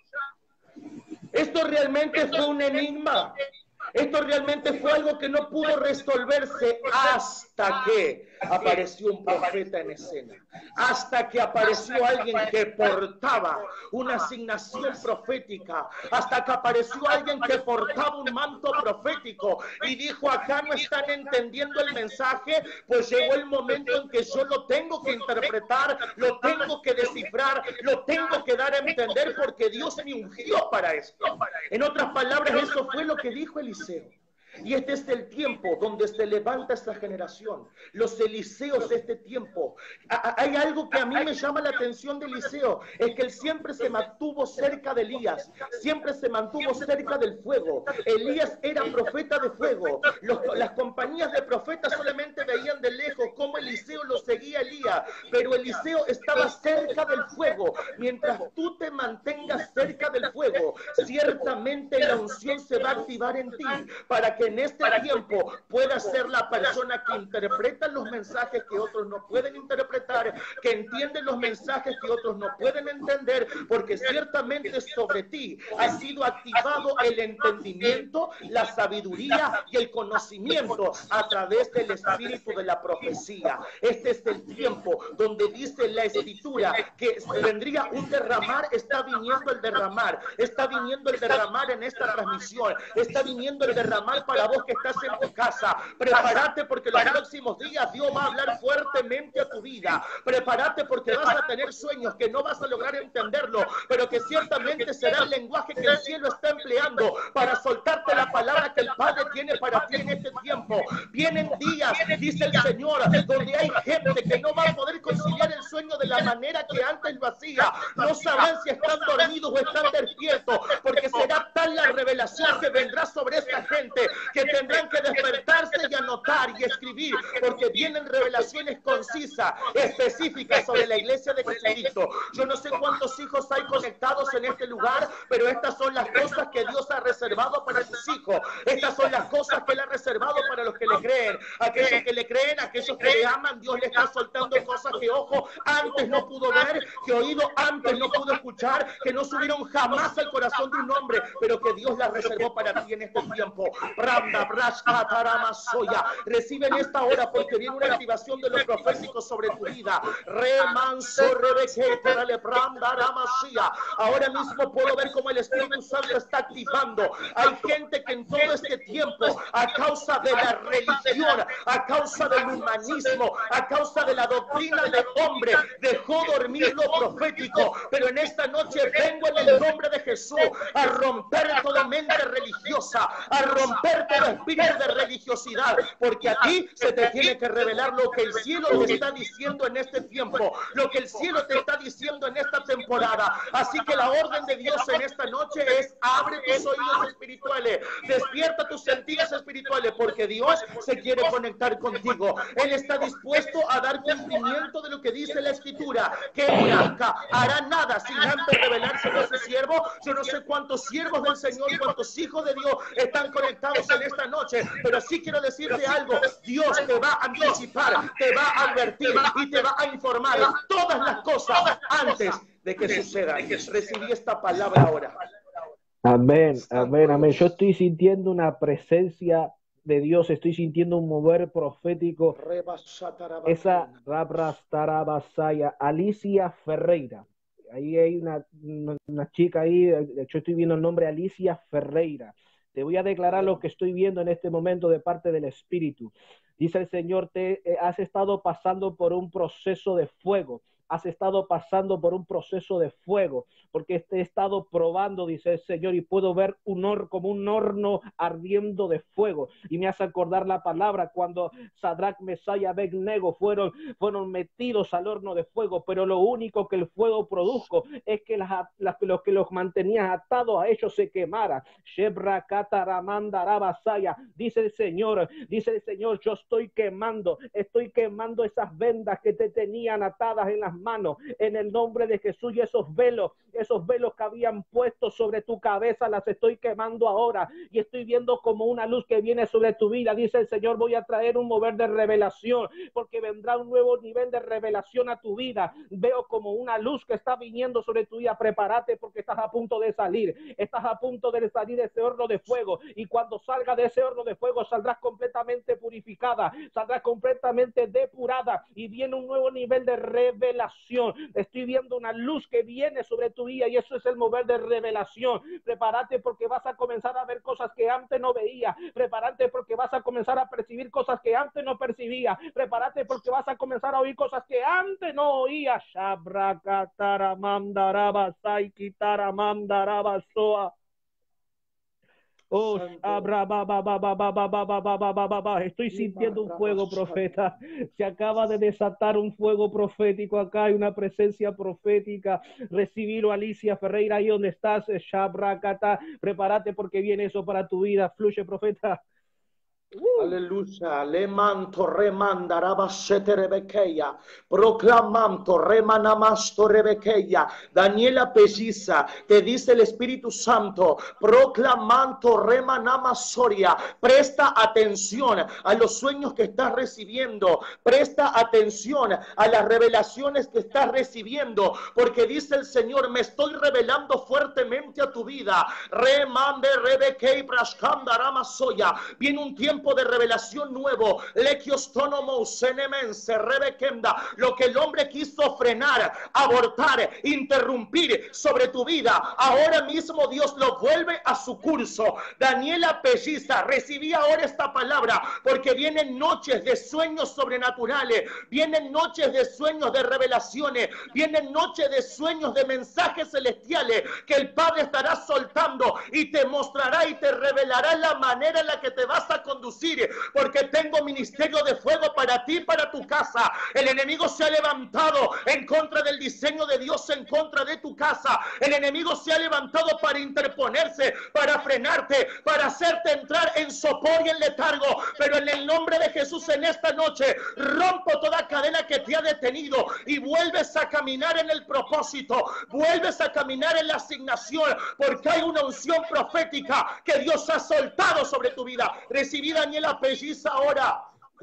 Esto realmente fue un enigma. Esto realmente fue algo que no pudo resolverse hasta que apareció un profeta en escena, hasta que apareció alguien que portaba una asignación profética, hasta que apareció alguien que portaba un manto profético y dijo: acá no están entendiendo el mensaje, pues llegó el momento en que yo lo tengo que interpretar, lo tengo que descifrar, lo tengo que dar a entender, porque Dios me ungió para esto. En otras palabras, eso fue lo que dijo Eliseo. Y este es el tiempo donde se levanta esta generación, los Eliseos de este tiempo. Hay algo que a mí me llama la atención de Eliseo, es que él siempre se mantuvo cerca de Elías, siempre se mantuvo cerca del fuego. Elías era profeta de fuego. Las compañías de profetas solamente veían de lejos cómo Eliseo lo seguía a Elías, pero Eliseo estaba cerca del fuego. Mientras tú te mantengas cerca del fuego, ciertamente la unción se va a activar en ti, para que en este tiempo puedas ser la persona que interpreta los mensajes que otros no pueden interpretar, que entiende los mensajes que otros no pueden entender, porque ciertamente sobre ti ha sido activado el entendimiento, la sabiduría y el conocimiento a través del espíritu de la profecía. Este es el tiempo donde dice la escritura que vendría un derramar. Está viniendo el derramar, está viniendo el derramar en esta transmisión, está viniendo el derramar para vos que estás en tu casa. Prepárate, porque los próximos días Dios va a hablar fuertemente a tu vida. Prepárate, porque vas a tener sueños que no vas a lograr entenderlo, pero que ciertamente será el lenguaje que el cielo está empleando para soltarte la palabra que el Padre tiene para ti en este tiempo. Vienen días, dice el Señor, donde hay gente que no va a poder conciliar el sueño de la manera que antes lo hacía. No sabrán si están dormidos o están despiertos, porque será tal la revelación que vendrá sobre esta gente que tendrán que despertarse y anotar y escribir, porque vienen revelaciones concisas, específicas sobre la iglesia de Jesucristo. Yo no sé cuántos hijos hay conectados en este lugar, pero estas son las cosas que Dios ha reservado para sus hijos. Estas son las cosas que Él ha reservado para los que le creen. Aquellos que le creen, aquellos que le aman, Dios le está soltando cosas que ojo antes no pudo ver, que oído antes no pudo escuchar, que no subieron jamás al corazón de un hombre, pero que Dios las reservó para ti en este tiempo. Recibe en esta hora, porque viene una activación de los proféticos sobre tu vida. Ahora mismo puedo ver cómo el Espíritu Santo está activando. Hay gente que en todo este tiempo, a causa de la religión, a causa del humanismo, a causa de la doctrina del hombre, dejó dormir lo profético. Pero en esta noche vengo en el nombre de Jesús a romper toda mente religiosa, a romper todo espíritu de religiosidad, porque a ti se te tiene que revelar lo que el cielo te está diciendo en este tiempo, lo que el cielo te está diciendo en esta temporada. Así que la orden de Dios en esta noche es: abre tus oídos espirituales, despierta tus sentidos espirituales, porque Dios se quiere conectar contigo. Él está dispuesto a dar cumplimiento de lo que dice la Escritura, que Él nunca hará nada sin antes revelarse a su siervo. Yo no sé cuántos siervos del Señor, cuántos hijos de Dios están conectados en esta noche, pero sí quiero decirte algo: Dios te va a anticipar, te va a advertir y te va a informar todas las cosas antes de que sucedan. Recibí esta palabra ahora. Amén, amén, amén. Yo estoy sintiendo una presencia de Dios, estoy sintiendo un mover profético. Esa Rabrastarabasaya, Alicia Ferreira. Ahí hay una chica ahí, de hecho estoy viendo el nombre Alicia Ferreira. Te voy a declarar lo que estoy viendo en este momento de parte del Espíritu. Dice el Señor, has estado pasando por un proceso de fuego. Has estado pasando por un proceso de fuego, porque he estado probando, dice el Señor, y puedo ver como un horno ardiendo de fuego. Y me hace acordar la palabra cuando Sadrach, Mesach y Abednego fueron metidos al horno de fuego, pero lo único que el fuego produjo es que los que los mantenían atados a ellos se quemaran. Dice el Señor, yo estoy quemando esas vendas que te tenían atadas en las manos en el nombre de Jesús, y esos velos que habían puesto sobre tu cabeza, las estoy quemando ahora, y estoy viendo como una luz que viene sobre tu vida. Dice el Señor, voy a traer un mover de revelación, porque vendrá un nuevo nivel de revelación a tu vida. Veo como una luz que está viniendo sobre tu vida. Prepárate, porque estás a punto de salir, de ese horno de fuego, y cuando salga de ese horno de fuego saldrás completamente purificada, saldrás completamente depurada, y viene un nuevo nivel de revelación. Estoy viendo una luz que viene sobre tu vida, y eso es el mover de revelación. Prepárate, porque vas a comenzar a ver cosas que antes no veía. Prepárate, porque vas a comenzar a percibir cosas que antes no percibía. Prepárate, porque vas a comenzar a oír cosas que antes no oía. Oh, estoy sintiendo un fuego, profeta. Se acaba de desatar un fuego profético acá. Hay una presencia profética. Recibirlo, Alicia Ferreira, ahí donde estás. Prepárate, porque viene eso para tu vida. Fluye, profeta. Aleluya, le manto remanda rabashete rebequeya, proclamanto remanamasto rebequeya. Daniela Pelliza, te dice el Espíritu Santo, proclamanto remanamasoria. Presta atención a los sueños que estás recibiendo, presta atención a las revelaciones que estás recibiendo, porque dice el Señor, me estoy revelando fuertemente a tu vida. Remande rebequei brashkanda ramasoya. Viene un tiempo de revelación nuevo. Lo que el hombre quiso frenar, abortar, interrumpir sobre tu vida, ahora mismo Dios lo vuelve a su curso. Daniela Pelliza, recibí ahora esta palabra, porque vienen noches de sueños sobrenaturales, vienen noches de sueños de revelaciones, vienen noches de sueños de mensajes celestiales que el Padre estará soltando y te mostrará y te revelará la manera en la que te vas a conducir, porque tengo ministerio de fuego para ti, para tu casa. El enemigo se ha levantado en contra del diseño de Dios, en contra de tu casa. El enemigo se ha levantado para interponerse, para frenarte, para hacerte entrar en sopor y en letargo, pero en el nombre de Jesús en esta noche rompo toda cadena que te ha detenido y vuelves a caminar en el propósito, vuelves a caminar en la asignación, porque hay una unción profética que Dios ha soltado sobre tu vida. Recibí Daniela Pelliza ahora.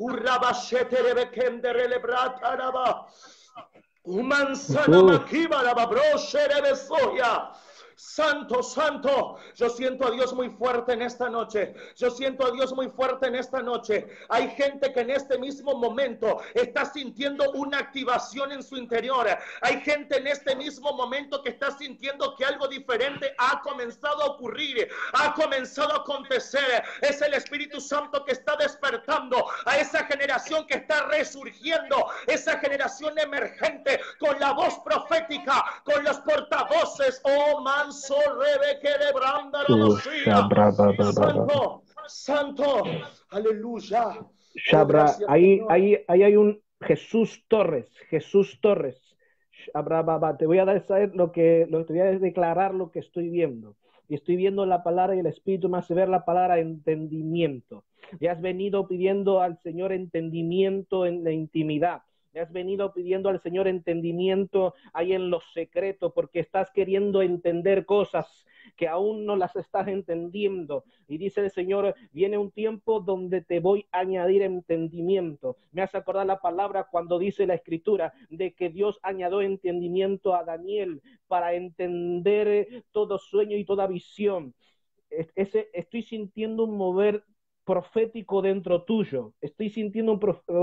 Santo, santo, yo siento a Dios muy fuerte en esta noche. Yo siento a Dios muy fuerte en esta noche. Hay gente que en este mismo momento está sintiendo una activación en su interior. Hay gente en este mismo momento que está sintiendo que algo diferente ha comenzado a ocurrir, ha comenzado a acontecer. Es el Espíritu Santo que está despertando a esa generación que está resurgiendo, esa generación emergente con la voz profética, con los portavoces. Oh, manso rebe que de branda santo, santo, aleluya. Shabra, Gracias, ahí Señor. hay un Jesús Torres. Te voy a dar saber te voy a declarar lo que estoy viendo. Y estoy viendo la palabra, y el Espíritu me hace ver la palabra entendimiento. Y has venido pidiendo al Señor entendimiento en la intimidad. Le has venido pidiendo al Señor entendimiento ahí en los secretos, porque estás queriendo entender cosas que aún no las estás entendiendo. Y dice el Señor, viene un tiempo donde te voy a añadir entendimiento. Me hace acordar la palabra cuando dice la Escritura de que Dios añadió entendimiento a Daniel para entender todo sueño y toda visión. Estoy sintiendo un mover profético dentro tuyo. Estoy sintiendo un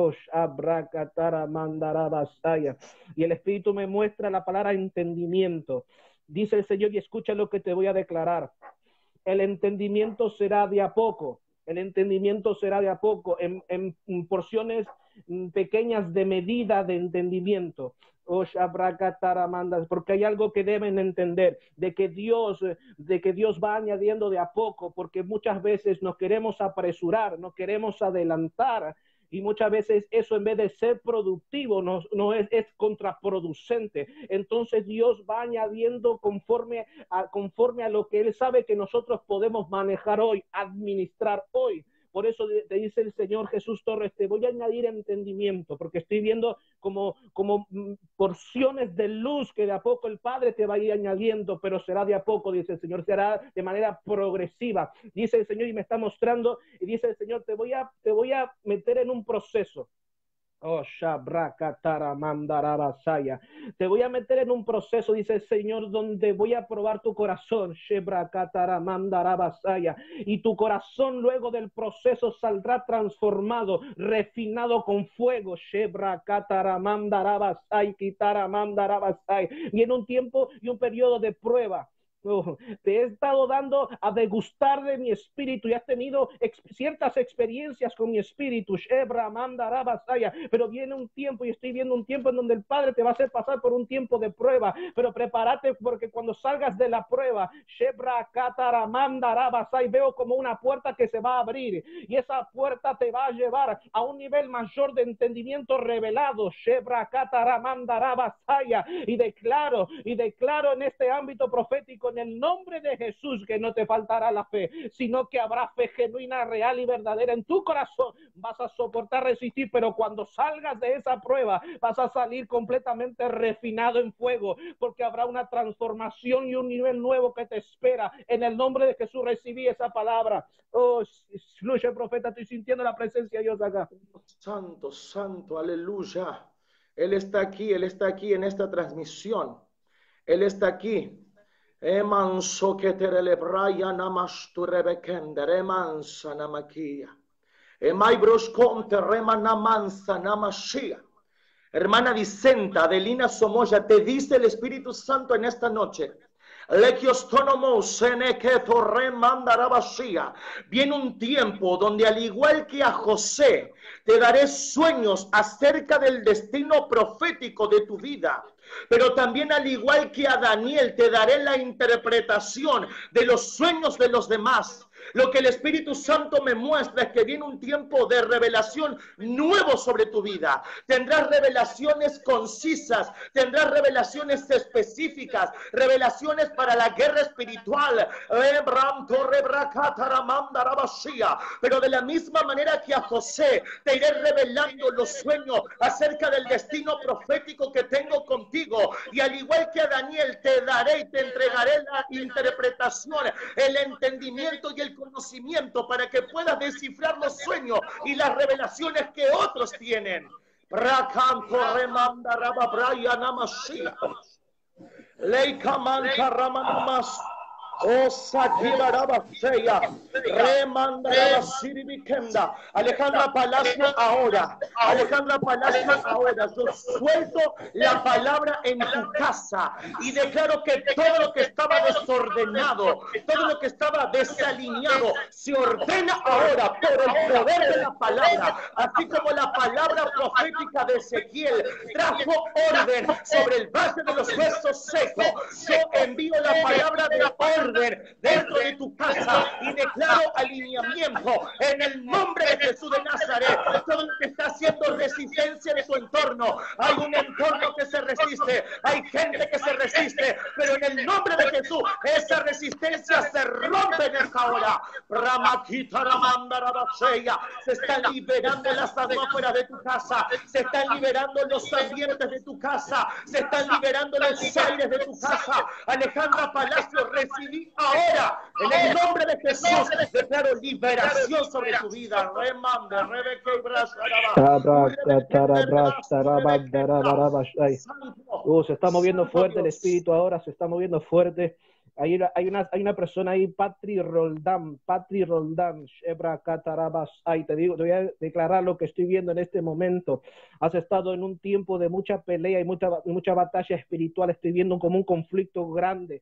y el Espíritu me muestra la palabra entendimiento. Dice el Señor, y escucha lo que te voy a declarar. El entendimiento será de a poco. El entendimiento será de a poco, en porciones pequeñas de medida de entendimiento. Porque hay algo que deben entender, de que Dios va añadiendo de a poco, porque muchas veces nos queremos apresurar, nos queremos adelantar, y muchas veces eso, en vez de ser productivo, no es contraproducente. Entonces Dios va añadiendo conforme a lo que Él sabe que nosotros podemos manejar hoy, administrar hoy. Por eso te dice el Señor Jesús Torres, te voy a añadir entendimiento, porque estoy viendo como porciones de luz que de a poco el Padre te va a ir añadiendo, pero será de a poco, dice el Señor, será de manera progresiva, dice el Señor, y me está mostrando, y dice el Señor, te voy a meter en un proceso. Oh, Mandarabasaya. Te voy a meter en un proceso, dice el Señor, donde voy a probar tu corazón. Mandarabasaya. Y tu corazón luego del proceso saldrá transformado, refinado con fuego. Mandarabasaya. Viene un tiempo y un periodo de prueba. Oh, te he estado dando a degustar de mi espíritu y has tenido ciertas experiencias con mi espíritu, pero viene un tiempo y estoy viendo un tiempo en donde el Padre te va a hacer pasar por un tiempo de prueba, pero prepárate porque cuando salgas de la prueba, veo como una puerta que se va a abrir y esa puerta te va a llevar a un nivel mayor de entendimiento revelado, y declaro en este ámbito profético en el nombre de Jesús que no te faltará la fe, sino que habrá fe genuina, real y verdadera en tu corazón. Vas a soportar, resistir, pero cuando salgas de esa prueba vas a salir completamente refinado en fuego, porque habrá una transformación y un nivel nuevo que te espera. En el nombre de Jesús recibí esa palabra. Oh, fluye, profeta, estoy sintiendo la presencia de Dios acá. Santo, santo, aleluya. Él está aquí en esta transmisión. Él está aquí. Emanso que te relebraya namastu rebekender, emansa namakia. Emaibros conte remanamansa namashia. Hermana Vicenta, Adelina Somoya, te dice el Espíritu Santo en esta noche. Viene un tiempo donde al igual que a José, te daré sueños acerca del destino profético de tu vida. Pero también al igual que a Daniel, te daré la interpretación de los sueños de los demás. Lo que el Espíritu Santo me muestra es que viene un tiempo de revelación nuevo sobre tu vida. Tendrás revelaciones concisas, tendrás revelaciones específicas, revelaciones para la guerra espiritual. Pero de la misma manera que a José, te iré revelando los sueños acerca del destino profético que tengo contigo. Y al igual que a Daniel, te daré y te entregaré la interpretación, el entendimiento y el conocimiento para que puedas descifrar los sueños y las revelaciones que otros tienen. Alejandra Palacio ahora. Alejandra Palacio ahora. Yo suelto la palabra en tu casa y declaro que todo lo que estaba desordenado, todo lo que estaba desalineado, se ordena ahora por el poder de la palabra. Así como la palabra profética de Ezequiel trajo orden sobre el valle de los huesos secos, yo envío la palabra de orden dentro de tu casa y declaro alineamiento en el nombre de Jesús de Nazaret. Todo lo que está haciendo resistencia de tu entorno, hay un entorno que se resiste, hay gente que se resiste, pero en el nombre de Jesús esa resistencia se rompe en esta hora. Se están liberando las atmósferas de tu casa, se están liberando los ambientes de tu casa, se están liberando los aires de tu casa. Alejandra Palacio, recibí ahora en el nombre de Jesús, declaro liberación sobre tu vida. Remanda, Rebeca y se está moviendo fuerte el espíritu ahora, se está moviendo fuerte. Hay una persona ahí, Patri Roldán, Shebra Catarabas. Te digo, te voy a declarar lo que estoy viendo en este momento. Has estado en un tiempo de mucha pelea y mucha batalla espiritual. Estoy viendo como un conflicto grande.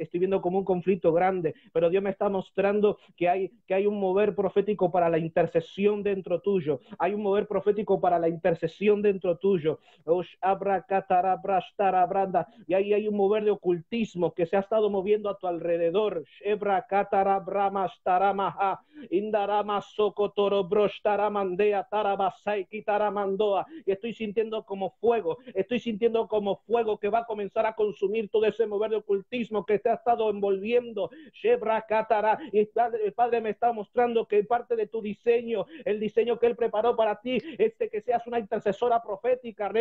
Pero Dios me está mostrando que hay un mover profético para la intercesión dentro tuyo. Hay un mover profético para la intercesión dentro tuyo. Y ahí hay un mover de ocultismo que se ha estado moviendo viendo a tu alrededor. Shebra katara brahma staramaha, indarama sokotoro broshtaramandea tarabasai kitaramandoa. Y estoy sintiendo como fuego, estoy sintiendo como fuego que va a comenzar a consumir todo ese mover de ocultismo que te ha estado envolviendo. Shebra katara. Y el Padre me está mostrando que parte de tu diseño, el diseño que Él preparó para ti, es que seas una intercesora profética.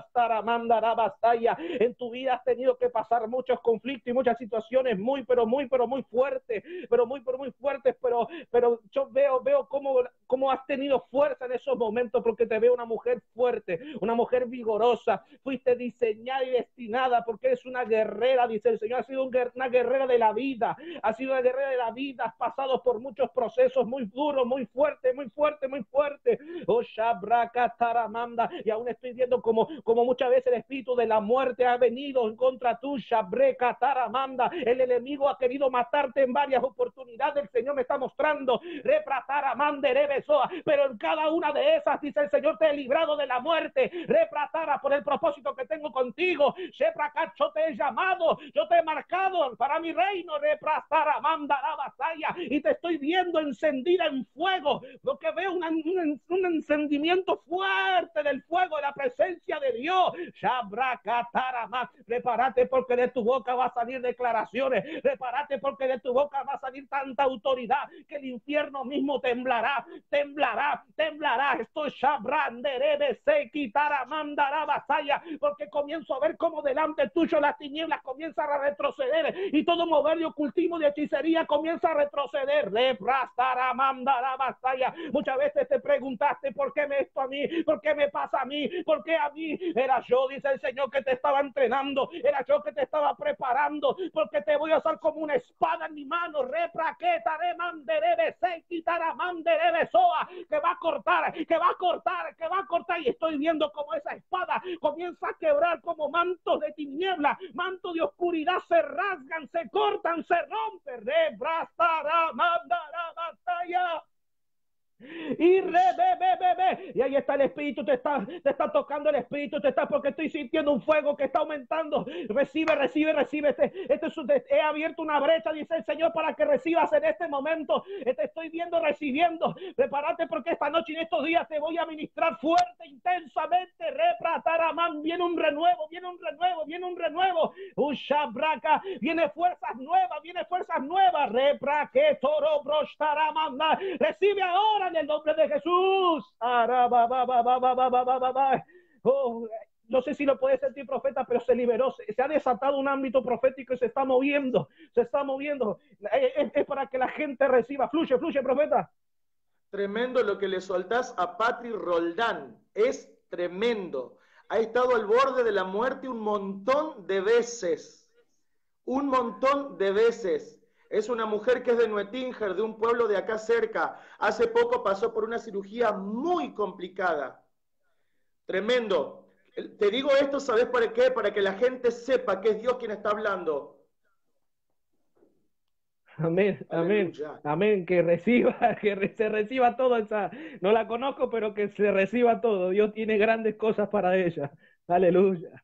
En tu vida has tenido que pasar muchos conflictos y muchas situaciones muy fuertes, pero yo veo cómo has tenido fuerza en esos momentos, porque te veo una mujer fuerte, una mujer vigorosa. Fuiste diseñada y destinada porque eres una guerrera, dice el Señor. Has sido una guerrera de la vida, has sido una guerrera de la vida, has pasado por muchos procesos muy duros, muy fuertes. Oh, Shabraka Taramanda. Y aún estoy viendo como muchas veces el espíritu de la muerte ha venido en contra tú, Shabreka Taramanda. El enemigo ha querido matarte en varias oportunidades. El Señor me está mostrando, Reprataramanda Erebesoa, pero en cada una de esas, dice el Señor, te he librado de la muerte. Repratara, por el propósito que tengo contigo. Shepraka, yo te he llamado, yo te he marcado para mi reino. Reprataramanda Rabasaya, y te estoy viendo encendida en fuego, porque veo un encendimiento fuerte del fuego de la presencia de Dios. Prepárate, porque de tu boca va a salir declaraciones. Prepárate, porque de tu boca va a salir tanta autoridad que el infierno mismo temblará. Esto es porque comienzo a ver cómo delante tuyo las tinieblas comienzan a retroceder y todo mover de ocultismo, de hechicería comienza a retroceder. Muchas veces te preguntaste, ¿por qué esto a mí? ¿Por qué me pasa a mí? ¿Por qué a mí? Era yo, dice el Señor, que te estaba entrenando, era yo que te estaba preparando, porque te voy a usar como una espada en mi mano, que va a cortar, y estoy viendo como esa espada comienza a quebrar, como mantos de tiniebla, mantos de oscuridad se rasgan, se cortan, se rompen. Y ahí está el Espíritu, te está tocando el Espíritu, porque estoy sintiendo un fuego que está aumentando. Recibe. He abierto una brecha, dice el Señor, para que recibas en este momento. Te estoy viendo recibiendo. Prepárate, porque esta noche y en estos días te voy a ministrar fuerte, intensamente. Viene un renuevo. Ushabraka, viene fuerzas nuevas. Recibe ahora en el nombre de Jesús. Oh, no sé si lo puede sentir, profeta, pero se liberó, se ha desatado un ámbito profético y se está moviendo. Es para que la gente reciba. Fluye, profeta. Tremendo lo que le soltás a Patri Roldán, es tremendo. Ha estado al borde de la muerte un montón de veces. Es una mujer que es de Nuetinger, de un pueblo de acá cerca. Hace poco pasó por una cirugía muy complicada. Tremendo. Te digo esto, ¿sabes por qué? Para que la gente sepa que es Dios quien está hablando. Amén, que se reciba todo esa, no la conozco, pero que se reciba todo. Dios tiene grandes cosas para ella. Aleluya.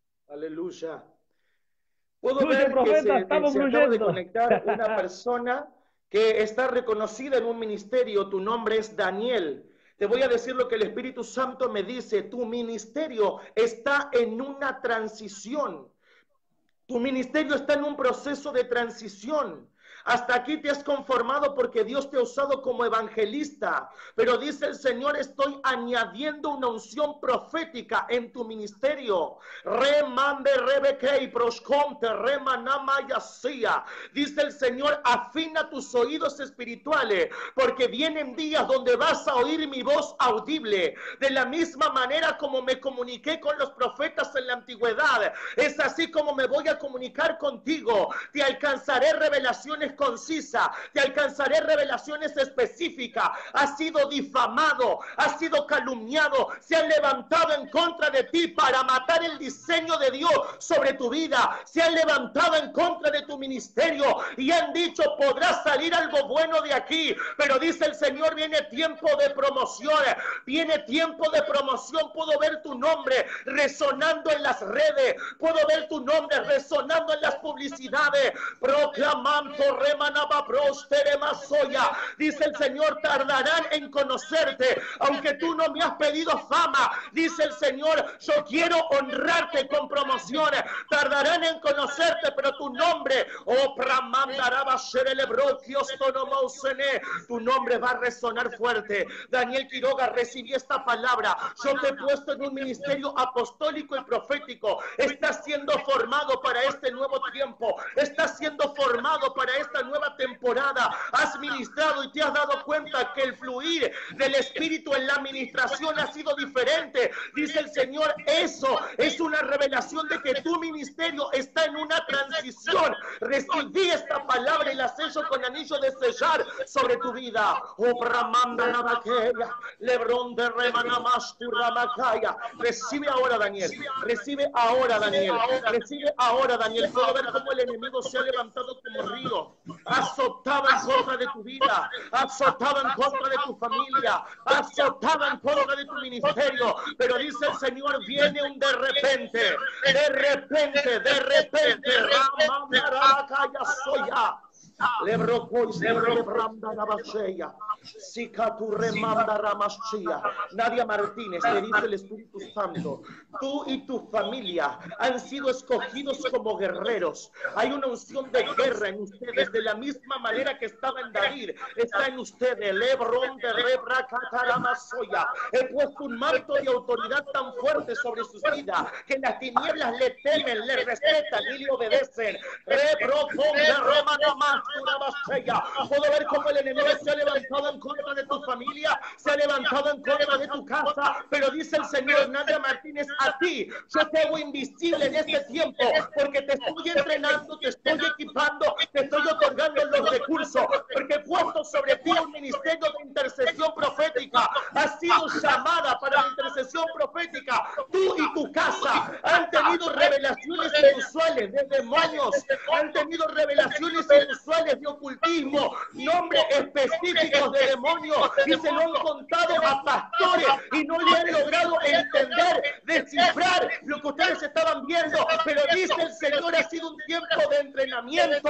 Puedo ver que se acaba de conectar una persona que está reconocida en un ministerio. Tu nombre es Daniel. Te voy a decir lo que el Espíritu Santo me dice. Tu ministerio está en una transición. Tu ministerio está en un proceso de transición. Hasta aquí te has conformado porque Dios te ha usado como evangelista, pero dice el Señor, estoy añadiendo una unción profética en tu ministerio. Dice el Señor, afina tus oídos espirituales, porque vienen días donde vas a oír mi voz audible. De la misma manera como me comuniqué con los profetas en la antigüedad, es así como me voy a comunicar contigo. Te alcanzaré revelaciones revelaciones concisas, te alcanzaré revelaciones específicas. Has sido difamado, has sido calumniado, se han levantado en contra de ti para matar el diseño de Dios sobre tu vida, se han levantado en contra de tu ministerio y han dicho, podrá salir algo bueno de aquí, pero dice el Señor, viene tiempo de promoción, viene tiempo de promoción. Puedo ver tu nombre resonando en las redes, puedo ver tu nombre resonando en las publicidades, proclamando remanaba prostere masoya. Dice el Señor, tardarán en conocerte, aunque tú no me has pedido fama. Dice el Señor, yo quiero honrarte con promociones. Tardarán en conocerte, pero tu nombre, oh pramandaraba sherebrokios tonomausene, tu nombre va a resonar fuerte. Daniel Quiroga, recibí esta palabra. Yo te he puesto en un ministerio apostólico y profético. Estás siendo formado para este nuevo tiempo. Estás siendo formado para esta nueva temporada. Has ministrado y te has dado cuenta que el fluir del Espíritu en la administración ha sido diferente. Dice el Señor, eso es una revelación de que tu ministerio está en una transición. Recibí esta palabra y la sello con anillo de sellar sobre tu vida. Oh, Bramanda Navaqueya, Lebrón de Remanamastur Ramakaya. Recibe ahora, Daniel. Recibe ahora, Daniel. Recibe ahora, Daniel. Puedo ver cómo el enemigo se ha levantado como río. Azotado en contra de tu vida. Azotado en contra de tu familia. Azotado en contra de tu ministerio. Pero dice el Señor, viene un de repente. De repente, de repente. Ramamarabakaya soya. Nadia Martínez, te dice el Espíritu Santo, tú y tu familia han sido escogidos como guerreros. Hay una unción de guerra en ustedes, de la misma manera que estaba en David, está en ustedes. He puesto un manto de autoridad tan fuerte sobre sus vidas que las tinieblas le temen, le respetan y le obedecen. Puedo ver cómo el enemigo se ha levantado en contra de tu familia, se ha levantado en contra de tu casa, pero dice el Señor, Nadia Martínez, a ti yo te hago invisible en este tiempo, porque te estoy entrenando, te estoy equipando, te estoy otorgando los recursos, porque he puesto sobre ti un ministerio de intercesión profética. Has sido llamada para la intercesión profética. Tú y tu casa han tenido revelaciones inusuales de demonios, han tenido revelaciones inusuales de ocultismo, nombres específicos de demonios, y se lo han contado a pastores y no le han logrado entender, descifrar lo que ustedes estaban viendo. Pero dice el Señor, ha sido un tiempo de entrenamiento.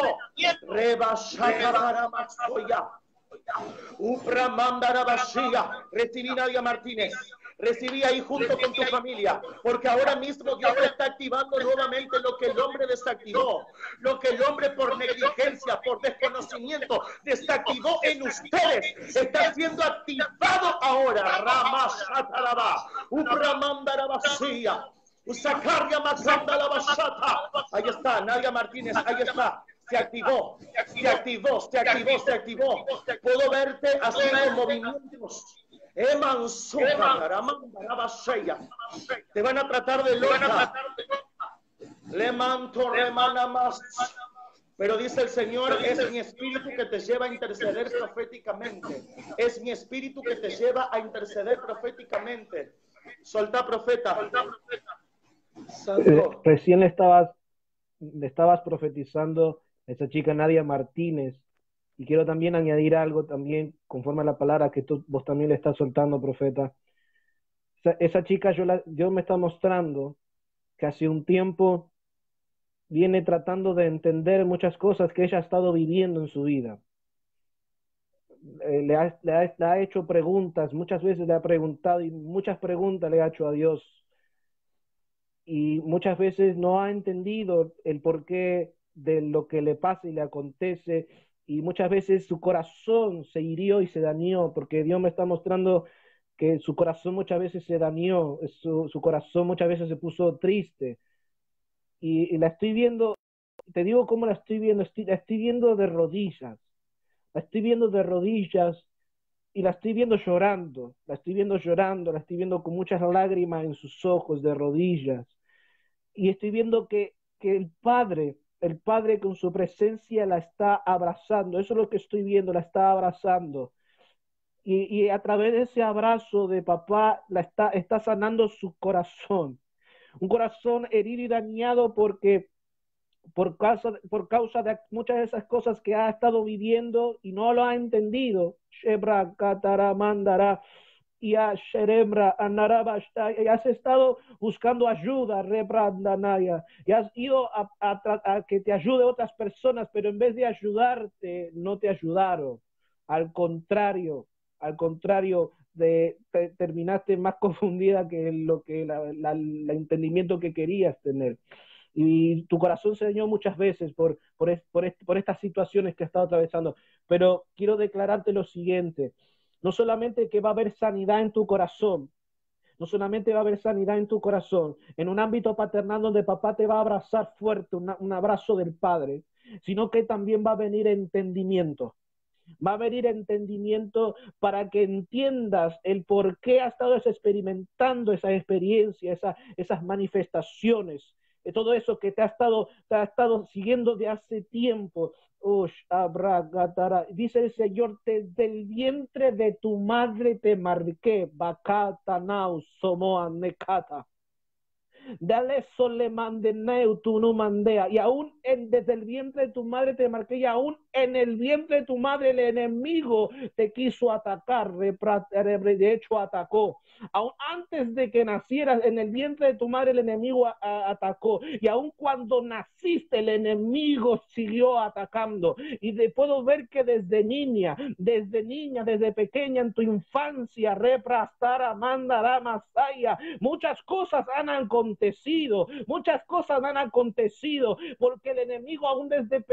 Recibí, Nadia Martínez. Recibí ahí junto con tu familia, porque ahora mismo Dios está activando nuevamente lo que el hombre desactivó, lo que el hombre por negligencia, por desconocimiento desactivó en ustedes, está siendo activado ahora. Ramashataraba, Upramandarabashia, Usacaria Macandalabashata. Ahí está, Nadia Martínez, ahí está. Se activó, se activó, se activó, se activó. Puedo verte haciendo movimientos. Te van a tratar de loca. Le manto remana más. Pero dice el Señor, es mi espíritu que te lleva a interceder proféticamente. Es mi espíritu que te lleva a interceder proféticamente. Solta, profeta. Santo. Recién le estabas profetizando a esa chica Nadia Martínez. Y quiero también añadir algo también, conforme a la palabra que vos también le estás soltando, profeta. Esa chica, yo me está mostrando que hace un tiempo viene tratando de entender muchas cosas que ella ha estado viviendo en su vida. Le ha hecho preguntas, muchas veces le ha preguntado y muchas preguntas le ha hecho a Dios. Y muchas veces no ha entendido el porqué de lo que le pasa y le acontece. Y muchas veces su corazón se hirió y se dañó, porque Dios me está mostrando que su corazón muchas veces se dañó, su corazón muchas veces se puso triste. Y la estoy viendo, te digo cómo la estoy viendo, la estoy viendo de rodillas, la estoy viendo de rodillas y la estoy viendo llorando, la estoy viendo llorando, la estoy viendo con muchas lágrimas en sus ojos de rodillas. Y estoy viendo que el Padre el Padre con su presencia la está abrazando. Eso es lo que estoy viendo, la está abrazando. Y a través de ese abrazo de papá, está sanando su corazón. Un corazón herido y dañado por causa de muchas de esas cosas que ha estado viviendo y no lo ha entendido. Shebra, Katara, Mandara, y a Sherembra, y has estado buscando ayuda, Rebrandanaya, y has ido a que te ayude otras personas, pero en vez de ayudarte, no te ayudaron. Al contrario, terminaste más confundida que lo que el entendimiento que querías tener. Y tu corazón se dañó muchas veces por estas situaciones que has estado atravesando. Pero quiero declararte lo siguiente: no solamente que va a haber sanidad en tu corazón, no solamente va a haber sanidad en tu corazón, en un ámbito paternal donde papá te va a abrazar fuerte, un abrazo del Padre, sino que también va a venir entendimiento. Va a venir entendimiento para que entiendas el por qué has estado experimentando esa experiencia, esas manifestaciones, de todo eso que te ha estado siguiendo de hace tiempo. Dice el Señor: desde el vientre de tu madre te marqué, Bakatanau Somoa Nekata. Dale sole mandeneu tu no mandea. Y aún desde el vientre de tu madre te marqué, y aún en el vientre de tu madre el enemigo te quiso atacar, de hecho atacó. Aún antes de que nacieras en el vientre de tu madre el enemigo atacó, y aún cuando naciste el enemigo siguió atacando. Y puedo ver que desde niña, desde pequeña, en tu infancia, reprastara, mandara, masaya, muchas cosas han acontecido, porque el enemigo aún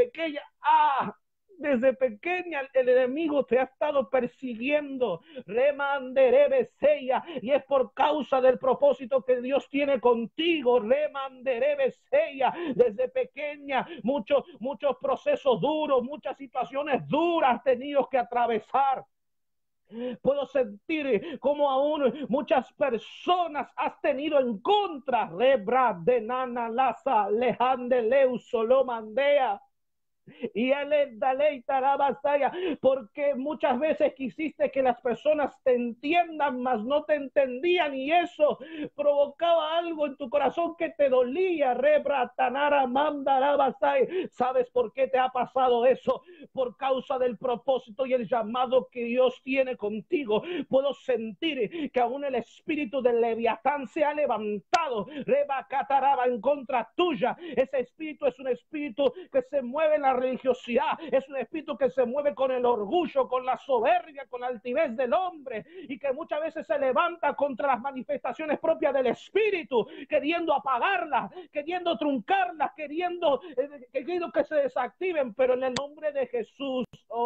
desde pequeña el enemigo te ha estado persiguiendo, remanderebesella, y es por causa del propósito que Dios tiene contigo, remanderebesella. Desde pequeña muchos procesos duros, muchas situaciones duras has tenido que atravesar. Puedo sentir como aún muchas personas has tenido en contra. Rebra de Nana Laza, Lejande Leu Solomandea. Y él es Dalei Tarabasaya, porque muchas veces quisiste que las personas te entiendan, mas no te entendían, y eso provocaba algo en tu corazón que te dolía. Rebra Tanara Mandarabasaya. ¿Sabes por qué te ha pasado eso? Por causa del propósito y el llamado que Dios tiene contigo. Puedo sentir que aún el espíritu del Leviatán se ha levantado, Reba Cataraba, en contra tuya. Ese espíritu es un espíritu que se mueve en la religiosidad, es un espíritu que se mueve con el orgullo, con la soberbia, con la altivez del hombre, y que muchas veces se levanta contra las manifestaciones propias del espíritu, queriendo apagarlas, queriendo truncarlas, queriendo que se desactiven. Pero en el nombre de Jesús,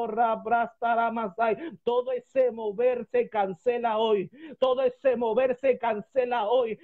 todo ese mover se cancela hoy, todo ese mover se cancela hoy.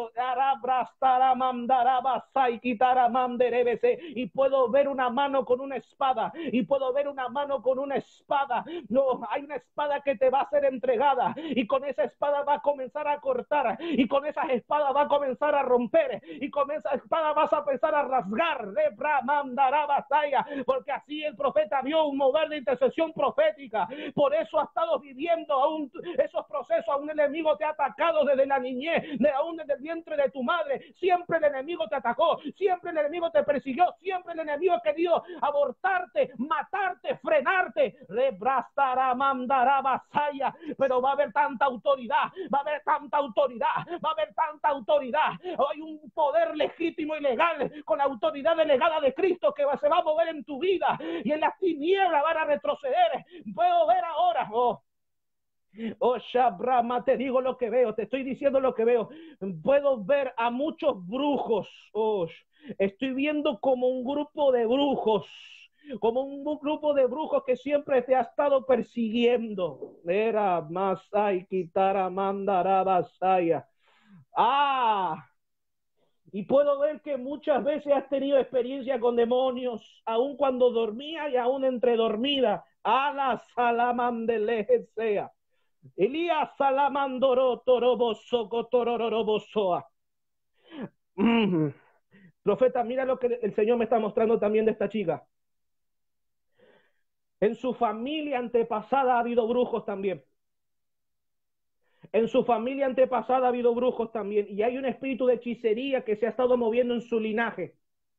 Y puedo ver una mano con una espada, y puedo ver una mano con una espada. No, hay una espada que te va a ser entregada, y con esa espada va a comenzar a cortar, y con esa espada va a comenzar a romper, y con esa espada vas a empezar a rasgar, porque así el profeta vio un mover de intercesión profética. Por eso ha estado viviendo aún esos procesos. Aún el enemigo te ha atacado desde la niñez, aún desde el vientre de tu madre. Siempre el enemigo te atacó, siempre el enemigo te persiguió, siempre el enemigo ha querido abortarte, matarte, frenarte. Pero va a haber tanta autoridad, va a haber tanta autoridad, va a haber tanta autoridad. Hay un poder legítimo y legal, con la autoridad delegada de Cristo, que se va a mover en tu vida, y en las tinieblas van a retroceder. Puedo ver ahora, Shabrama, te digo lo que veo, te estoy diciendo lo que veo. Puedo ver a muchos brujos. Estoy viendo como un grupo de brujos, que siempre te ha estado persiguiendo. Era Masai Kitara Mandara Basaya. Y puedo ver que muchas veces has tenido experiencia con demonios, aun cuando dormía y aun entre dormida. Ala salamandele sea. Elías salamandoro toroboso cotororobosoa. Profeta, mira lo que el Señor me está mostrando también de esta chica. En su familia antepasada ha habido brujos también. En su familia antepasada ha habido brujos también. Y hay un espíritu de hechicería que se ha estado moviendo en su linaje.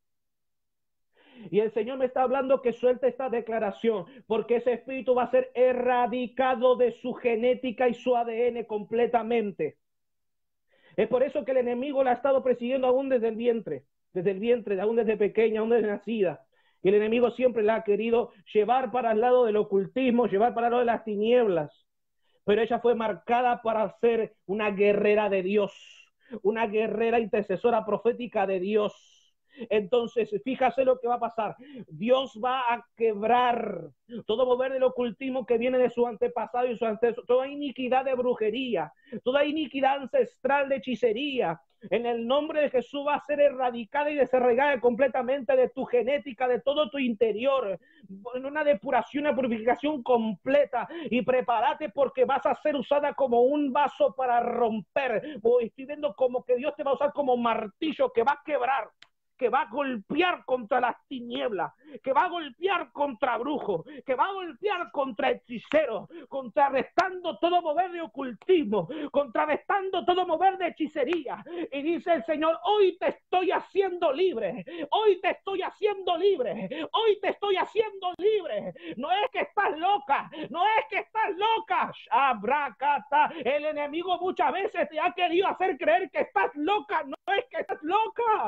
Y el Señor me está hablando que suelte esta declaración, porque ese espíritu va a ser erradicado de su genética y su ADN completamente. Es por eso que el enemigo la ha estado persiguiendo aún desde el vientre, aún desde pequeña, aún desde nacida. Y el enemigo siempre la ha querido llevar para el lado del ocultismo, llevar para el lado de las tinieblas. Pero ella fue marcada para ser una guerrera de Dios, una guerrera intercesora profética de Dios. Entonces, fíjate lo que va a pasar. Dios va a quebrar todo mover del ocultismo que viene de su antepasado y su antecesor, toda iniquidad de brujería, toda iniquidad ancestral de hechicería. En el nombre de Jesús va a ser erradicada y desarraigada completamente de tu genética, de todo tu interior, en una depuración, una purificación completa. Y prepárate porque vas a ser usada como un vaso para romper. Estoy viendo como que Dios te va a usar como martillo que va a quebrar, que va a golpear contra las tinieblas, que va a golpear contra brujos, que va a golpear contra hechiceros, contrarrestando todo mover de ocultismo, contrarrestando todo mover de hechicería. Y dice el Señor, hoy te estoy haciendo libre, hoy te estoy haciendo libre, hoy te estoy haciendo libre. No es que estás loca, no es que estás loca. Abracata. El enemigo muchas veces te ha querido hacer creer que estás loca, no es que estás loca.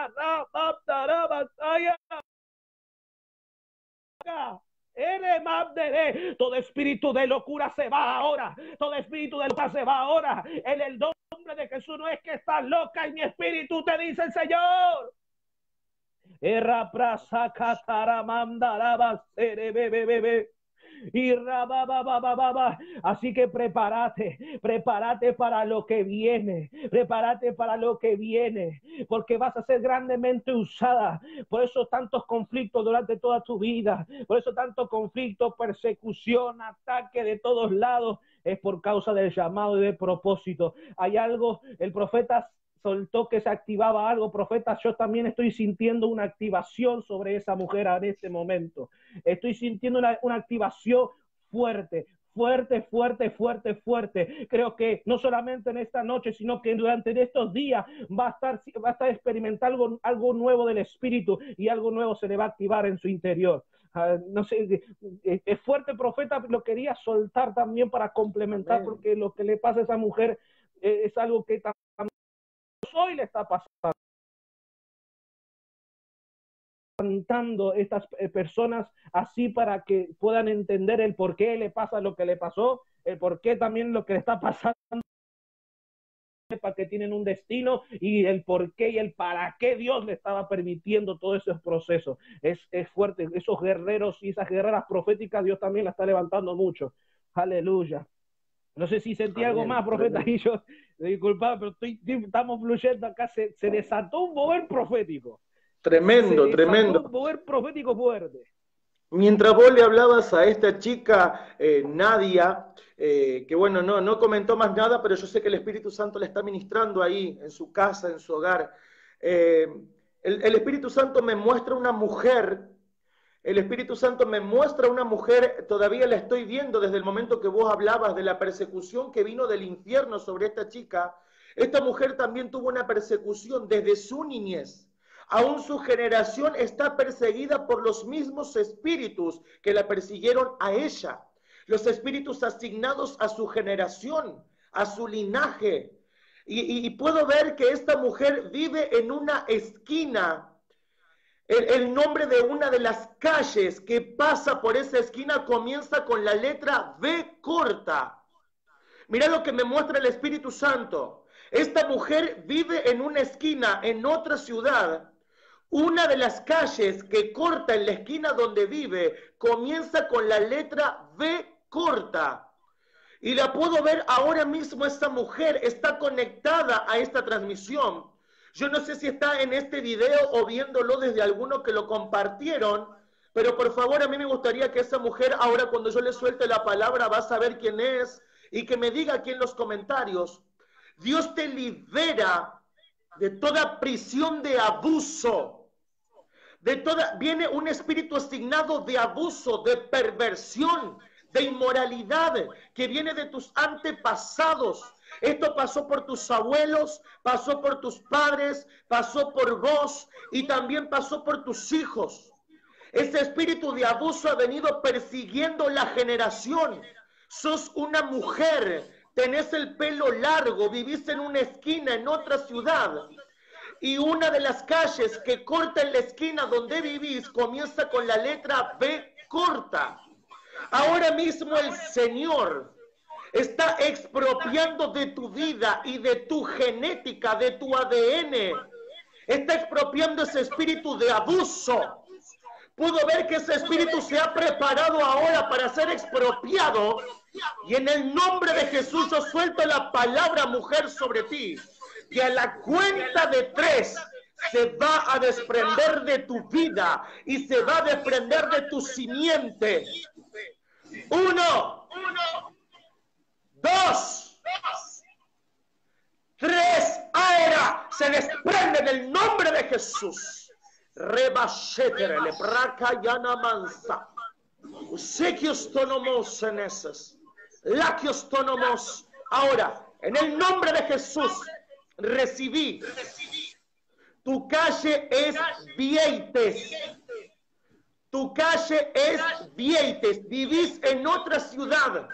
Todo espíritu de locura se va ahora. Todo espíritu de locura se va ahora. En el nombre de Jesús, no es que estás loca, en mi espíritu te dice el Señor. Así que prepárate para lo que viene, prepárate para lo que viene, porque vas a ser grandemente usada. Por eso tantos conflictos durante toda tu vida, por eso tanto conflicto, persecución, ataque de todos lados, es por causa del llamado y del propósito. Hay algo, el profeta soltó que se activaba algo. Profeta, yo también estoy sintiendo una activación sobre esa mujer en este momento. Estoy sintiendo una activación fuerte, fuerte, fuerte, fuerte, fuerte. Creo que no solamente en esta noche, sino que durante estos días va a estar experimentando algo nuevo del Espíritu y algo nuevo se le va a activar en su interior. No sé, es fuerte, profeta, lo quería soltar también para complementar. Amén. Porque lo que le pasa a esa mujer es algo que también hoy le está pasando. Estas personas así para que puedan entender el por qué le pasa lo que le pasó, el por qué también lo que le está pasando, para que tienen un destino y el por qué y el para qué Dios le estaba permitiendo todos esos procesos. Es fuerte, esos guerreros y esas guerreras proféticas Dios también la está levantando mucho. Aleluya. No sé si sentí algo más, profeta, y yo, disculpa, pero estamos fluyendo acá, se desató un mover profético. Tremendo, tremendo. Un poder profético fuerte. Mientras vos le hablabas a esta chica, Nadia, que bueno, no comentó más nada, pero yo sé que el Espíritu Santo le está ministrando ahí, en su casa, en su hogar. El Espíritu Santo me muestra una mujer, el Espíritu Santo me muestra una mujer, todavía la estoy viendo desde el momento que vos hablabas de la persecución que vino del infierno sobre esta chica. Esta mujer también tuvo una persecución desde su niñez. Aún su generación está perseguida por los mismos espíritus que la persiguieron a ella. Los espíritus asignados a su generación, a su linaje. Y puedo ver que esta mujer vive en una esquina. El nombre de una de las calles que pasa por esa esquina comienza con la letra V corta. Mira lo que me muestra el Espíritu Santo. Esta mujer vive en una esquina, en otra ciudad. Una de las calles que corta en la esquina donde vive comienza con la letra V corta. Y la puedo ver ahora mismo, esta mujer está conectada a esta transmisión. Yo no sé si está en este video o viéndolo desde alguno que lo compartieron, pero por favor a mí me gustaría que esa mujer ahora cuando yo le suelte la palabra va a saber quién es y que me diga aquí en los comentarios. Dios te libera de toda prisión de abuso, viene un espíritu asignado de abuso, de perversión, de inmoralidad, que viene de tus antepasados. Esto pasó por tus abuelos, pasó por tus padres, pasó por vos y también pasó por tus hijos. Ese espíritu de abuso ha venido persiguiendo la generación. Sos una mujer, tenés el pelo largo, vivís en una esquina, en otra ciudad. Y una de las calles que corta en la esquina donde vivís comienza con la letra B corta. Ahora mismo el Señor está expropiando de tu vida y de tu genética, de tu ADN. Está expropiando ese espíritu de abuso. Pudo ver que ese espíritu se ha preparado ahora para ser expropiado. Y en el nombre de Jesús yo suelto la palabra mujer sobre ti. Que a la cuenta de 3 se va a desprender de tu vida y se va a desprender de tu simiente. 1, 2, 3, ahora se desprende en el nombre de Jesús. Rebashetere, lebraca yana mansa. Usequios tonomos eneses. Laquios tonomos. Ahora, en el nombre de Jesús, recibí. Tu calle es Vieites. Tu calle es Vieites. Vivís en otra ciudad.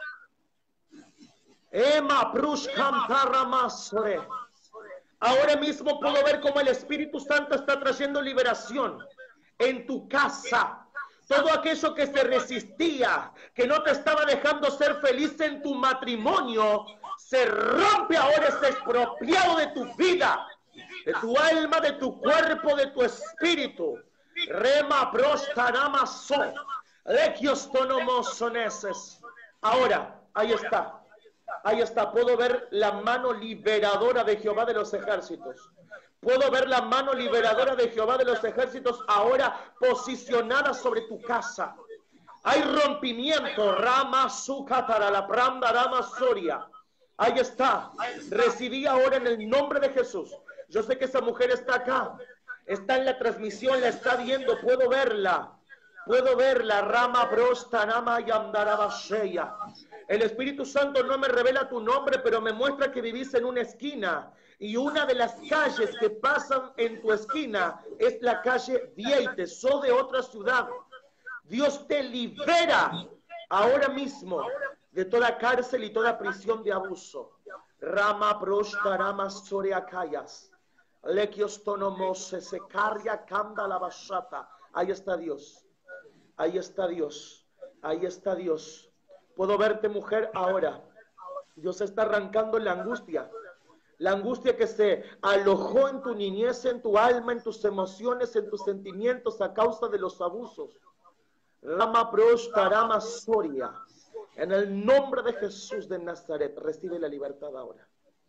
Ema Prush Camparamasore. Ahora mismo puedo ver cómo el Espíritu Santo está trayendo liberación en tu casa. Todo aquello que se resistía, que no te estaba dejando ser feliz en tu matrimonio, se rompe ahora, es expropiado de tu vida, de tu alma, de tu cuerpo, de tu espíritu. Rema prostaramaso, legios tonomosoneses. Ahora, ahí está. Ahí está, puedo ver la mano liberadora de Jehová de los ejércitos. Puedo ver la mano liberadora de Jehová de los ejércitos ahora posicionada sobre tu casa. Hay rompimiento. Rama Sukatara, la Pranda Rama Soria. Ahí está. Recibí ahora en el nombre de Jesús. Yo sé que esa mujer está acá. Está en la transmisión, la está viendo. Puedo verla. Puedo verla. Rama Brostanama Yandarabasheya. El Espíritu Santo no me revela tu nombre, pero me muestra que vivís en una esquina. Y una de las calles que pasan en tu esquina es la calle Vieites, sos de otra ciudad. Dios te libera ahora mismo de toda cárcel y toda prisión de abuso. Rama Prostarama Soreakayas. Lequios tonomose se carga canda la bachata. Ahí está Dios. Ahí está Dios. Ahí está Dios. Puedo verte, mujer, ahora. Dios está arrancando la angustia. La angustia que se alojó en tu niñez, en tu alma, en tus emociones, en tus sentimientos a causa de los abusos. Rama Prostarama Soria. En el nombre de Jesús de Nazaret, recibe la libertad ahora.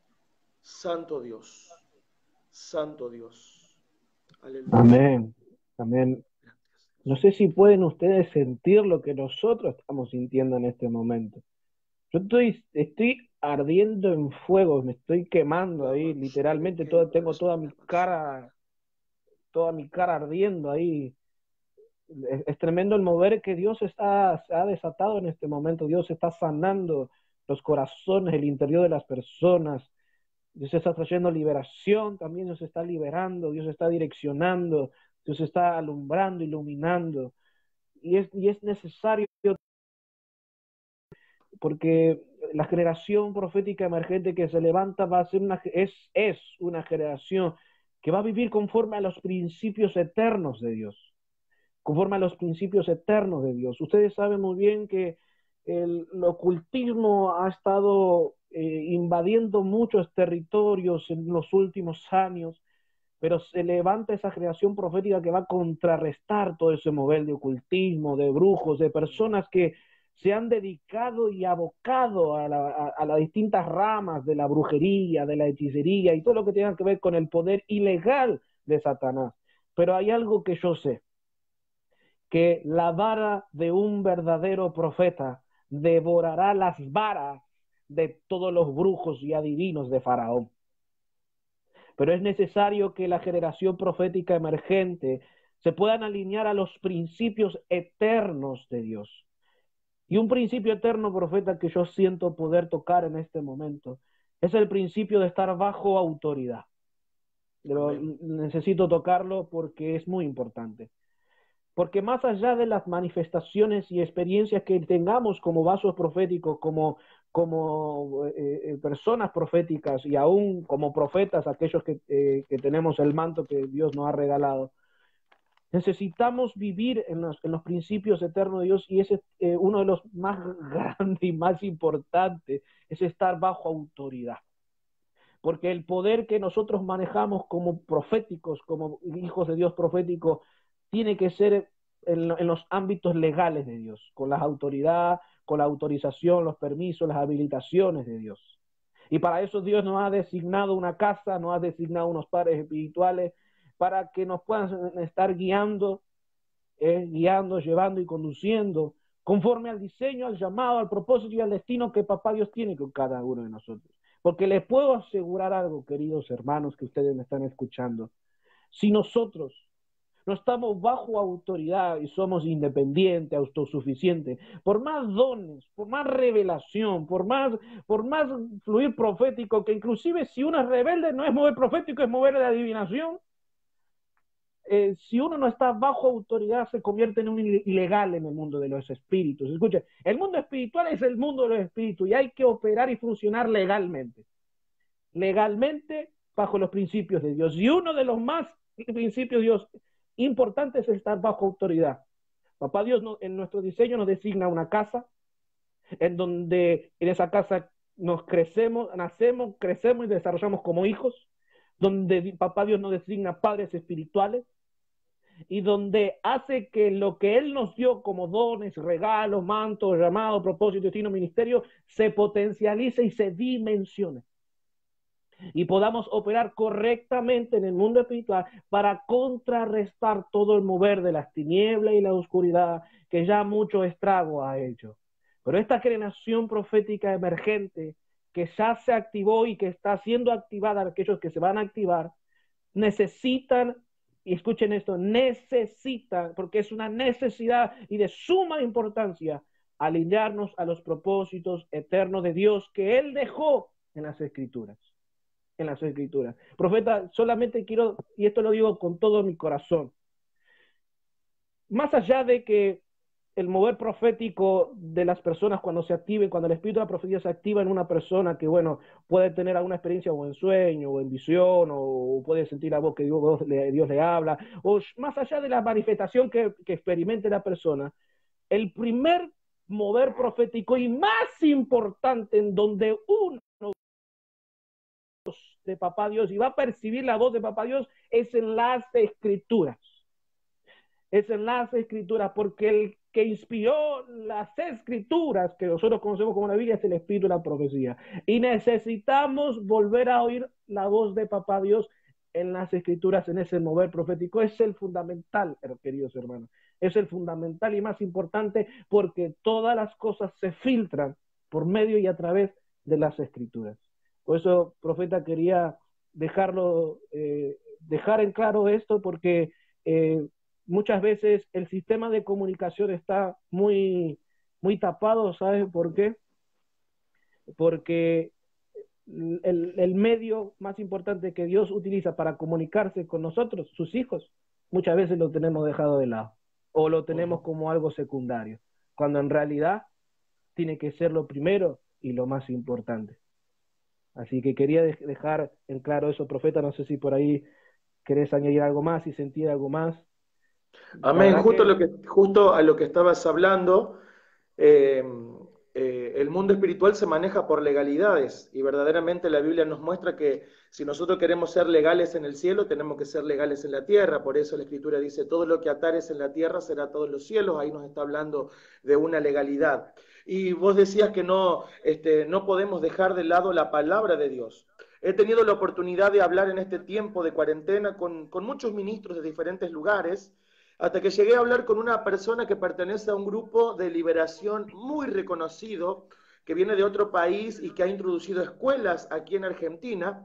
Santo Dios. Santo Dios. Aleluya. Amén. Amén. No sé si pueden ustedes sentir lo que nosotros estamos sintiendo en este momento. Yo estoy ardiendo en fuego, me estoy quemando ahí, literalmente, tengo toda mi cara ardiendo ahí. Es tremendo el mover que Dios se ha desatado en este momento. Dios está sanando los corazones, el interior de las personas. Dios está trayendo liberación, también Dios está liberando, Dios está direccionando, Dios está alumbrando, iluminando. Y es necesario, porque la generación profética emergente que se levanta va a ser es una generación que va a vivir conforme a los principios eternos de Dios. Conforme a los principios eternos de Dios. Ustedes saben muy bien que el ocultismo ha estado invadiendo muchos territorios en los últimos años, pero se levanta esa generación profética que va a contrarrestar todo ese mover de ocultismo, de brujos, de personas que se han dedicado y abocado a las distintas ramas de la brujería, de la hechicería y todo lo que tenga que ver con el poder ilegal de Satanás. Pero hay algo que yo sé, que la vara de un verdadero profeta devorará las varas de todos los brujos y adivinos de Faraón. pero es necesario que la generación profética emergente se puedan alinear a los principios eternos de Dios. Y un principio eterno, profeta, que yo siento poder tocar en este momento, es el principio de estar bajo autoridad. Pero necesito tocarlo porque es muy importante. Porque más allá de las manifestaciones y experiencias que tengamos como vasos proféticos, como personas proféticas y aún como profetas, aquellos que tenemos el manto que Dios nos ha regalado, necesitamos vivir en los principios eternos de Dios, y ese uno de los más grandes y más importantes es estar bajo autoridad. Porque el poder que nosotros manejamos como proféticos, como hijos de Dios proféticos, tiene que ser en los ámbitos legales de Dios, con la autoridad, con la autorización, los permisos, las habilitaciones de Dios. Y para eso Dios nos ha designado una casa, nos ha designado unos padres espirituales para que nos puedan estar guiando, llevando y conduciendo conforme al diseño, al llamado, al propósito y al destino que Papá Dios tiene con cada uno de nosotros. Porque les puedo asegurar algo, queridos hermanos, que ustedes me están escuchando. Si nosotros no estamos bajo autoridad y somos independientes, autosuficientes, por más dones, por más revelación, por más fluir profético, que inclusive si uno es rebelde no es mover profético, es mover de adivinación. Si uno no está bajo autoridad, se convierte en un ilegal en el mundo de los espíritus. Escuchen, el mundo espiritual es el mundo de los espíritus y hay que operar y funcionar legalmente. Legalmente bajo los principios de Dios. Y uno de los más principios de Dios importantes es estar bajo autoridad. Papá Dios en nuestro diseño nos designa una casa, en donde en esa casa nos nacemos, crecemos y desarrollamos como hijos, donde Papá Dios nos designa padres espirituales, y donde hace que lo que Él nos dio como dones, regalos, mantos, llamados, propósito, destino, ministerio, se potencialice y se dimensione. Y podamos operar correctamente en el mundo espiritual para contrarrestar todo el mover de las tinieblas y la oscuridad que ya mucho estrago ha hecho. Pero esta generación profética emergente que ya se activó y que está siendo activada, aquellos que se van a activar, necesitan, y escuchen esto, necesitan, porque es una necesidad y de suma importancia, alinearnos a los propósitos eternos de Dios que Él dejó en las Escrituras. En las Escrituras. Profeta, solamente quiero, y esto lo digo con todo mi corazón, más allá de que el mover profético de las personas cuando se active, cuando el espíritu de la profecía se activa en una persona que, bueno, puede tener alguna experiencia o en sueño o en visión, o puede sentir la voz que Dios le habla, o más allá de la manifestación que experimente la persona, el primer mover profético y más importante en donde uno de Papá Dios y va a percibir la voz de Papá Dios es en las Escrituras. Es en las Escrituras, porque el que inspiró las Escrituras, que nosotros conocemos como la Biblia, es el Espíritu de la profecía. Y necesitamos volver a oír la voz de Papá Dios en las Escrituras, en ese mover profético. Es el fundamental, queridos hermanos. Es el fundamental y más importante, porque todas las cosas se filtran por medio y a través de las Escrituras. Por eso, profeta, quería dejar en claro esto, porque muchas veces el sistema de comunicación está muy, muy tapado. ¿Sabes por qué? Porque el medio más importante que Dios utiliza para comunicarse con nosotros, sus hijos, muchas veces lo tenemos dejado de lado o lo tenemos como algo secundario, cuando en realidad tiene que ser lo primero y lo más importante. Así que quería dejar en claro eso, profeta. No sé si por ahí querés añadir algo más, si sentir algo más. Amén, justo a lo que estabas hablando, el mundo espiritual se maneja por legalidades y verdaderamente la Biblia nos muestra que si nosotros queremos ser legales en el cielo, tenemos que ser legales en la tierra. Por eso la Escritura dice, todo lo que atares en la tierra será todo en los cielos. Ahí nos está hablando de una legalidad. Y vos decías que no podemos dejar de lado la palabra de Dios. He tenido la oportunidad de hablar en este tiempo de cuarentena con muchos ministros de diferentes lugares, hasta que llegué a hablar con una persona que pertenece a un grupo de liberación muy reconocido, que viene de otro país y que ha introducido escuelas aquí en Argentina.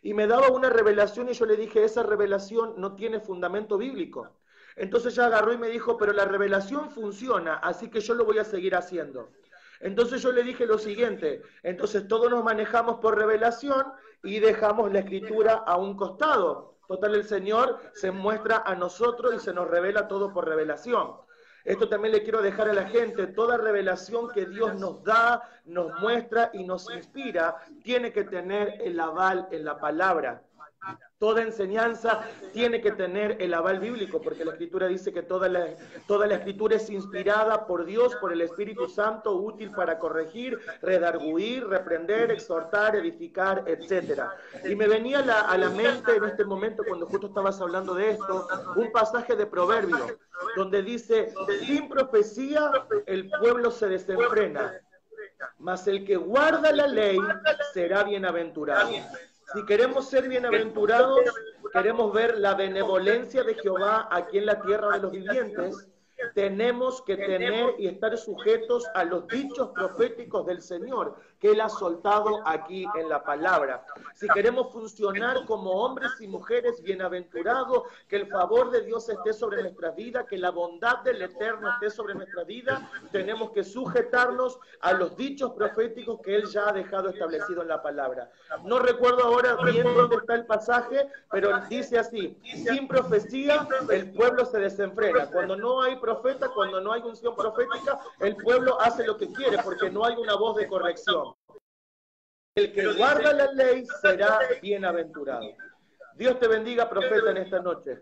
y me daba una revelación y yo le dije, esa revelación no tiene fundamento bíblico. Entonces ella agarró y me dijo, pero la revelación funciona, así que yo lo voy a seguir haciendo. Entonces yo le dije lo siguiente, entonces todos nos manejamos por revelación y dejamos la escritura a un costado. Total, el Señor se muestra a nosotros y se nos revela todo por revelación. Esto también le quiero dejar a la gente, toda revelación que Dios nos da, nos muestra y nos inspira, tiene que tener el aval en la palabra. Toda enseñanza tiene que tener el aval bíblico, porque la Escritura dice que toda la Escritura es inspirada por Dios, por el Espíritu Santo, útil para corregir, redarguir, reprender, exhortar, edificar, etc. Y me venía a la mente en este momento, cuando justo estabas hablando de esto, un pasaje de Proverbios, donde dice, sin profecía el pueblo se desenfrena, mas el que guarda la ley será bienaventurado. Si queremos ser bienaventurados, queremos ver la benevolencia de Jehová aquí en la tierra de los vivientes, tenemos que tener y estar sujetos a los dichos proféticos del Señor que Él ha soltado aquí en la palabra. Si queremos funcionar como hombres y mujeres bienaventurados, que el favor de Dios esté sobre nuestra vida, que la bondad del Eterno esté sobre nuestra vida, tenemos que sujetarnos a los dichos proféticos que Él ya ha dejado establecido en la palabra. No recuerdo ahora bien dónde está el pasaje, pero dice así, sin profecía el pueblo se desenfrena. Cuando no hay profeta, cuando no hay unción profética, el pueblo hace lo que quiere porque no hay una voz de corrección. El que guarda la ley será bienaventurado. Dios te bendiga, profeta, en esta noche.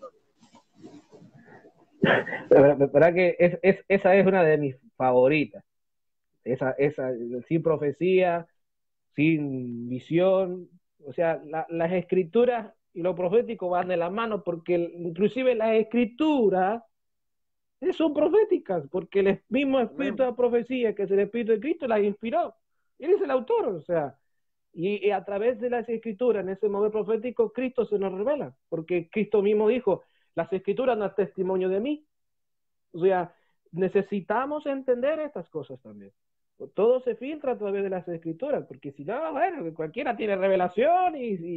La verdad que esa es una de mis favoritas. Esa, sin profecía, sin visión. O sea, las escrituras y lo profético van de la mano porque inclusive las escrituras son proféticas, porque el mismo espíritu de profecía, que es el espíritu de Cristo, las inspiró. Él es el autor, o sea, y a través de las escrituras, en ese mover profético, Cristo se nos revela, porque Cristo mismo dijo, las escrituras dan testimonio de mí. O sea, necesitamos entender estas cosas también. Todo se filtra a través de las escrituras, porque si no, bueno, cualquiera tiene revelación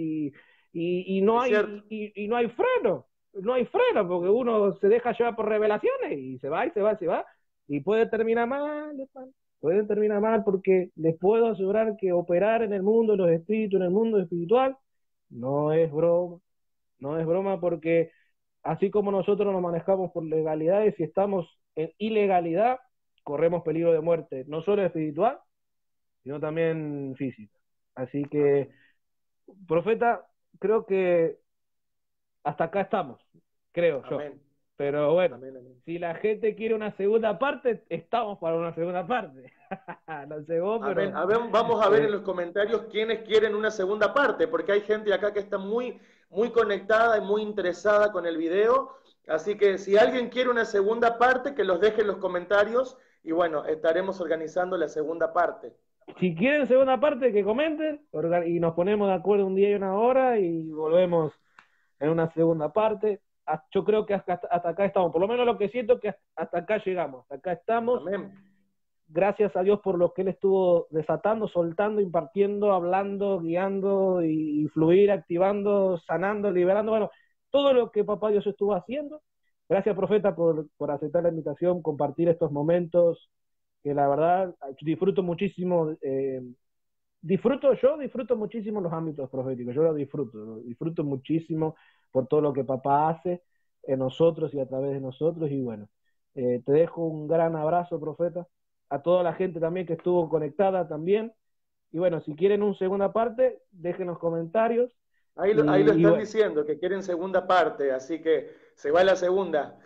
y no hay freno. No hay freno, porque uno se deja llevar por revelaciones y se va y se va y se va. Y puede terminar mal, puede terminar mal, porque les puedo asegurar que operar en el mundo de los espíritus, en el mundo espiritual, no es broma. No es broma, porque así como nosotros nos manejamos por legalidades, si estamos en ilegalidad, corremos peligro de muerte, no solo espiritual, sino también física. Así que, profeta, creo que hasta acá estamos, creo Amén. yo. Pero bueno, Amén, amén. Si la gente quiere una segunda parte, estamos para una segunda parte. No sé vos, pero... A ver, vamos a ver en los comentarios quiénes quieren una segunda parte, porque hay gente acá que está muy, muy conectada y muy interesada con el video. Así que si alguien quiere una segunda parte, que los deje en los comentarios y bueno, estaremos organizando la segunda parte. Si quieren segunda parte, que comenten y nos ponemos de acuerdo un día y una hora y volvemos en una segunda parte. Yo creo que hasta acá estamos, por lo menos lo que siento que hasta acá llegamos, hasta acá estamos. Amén. Gracias a Dios por lo que Él estuvo desatando, soltando, impartiendo, hablando, guiando y fluir, activando, sanando, liberando, bueno, todo lo que Papá Dios estuvo haciendo. Gracias, profeta, por aceptar la invitación, compartir estos momentos, que la verdad disfruto muchísimo, disfruto muchísimo los ámbitos proféticos, yo lo disfruto muchísimo por todo lo que Papá hace en nosotros y a través de nosotros, y bueno, te dejo un gran abrazo, profeta, a toda la gente también que estuvo conectada también, y bueno, si quieren una segunda parte, dejen los comentarios. Ahí lo están diciendo, que quieren segunda parte, así que se va la segunda.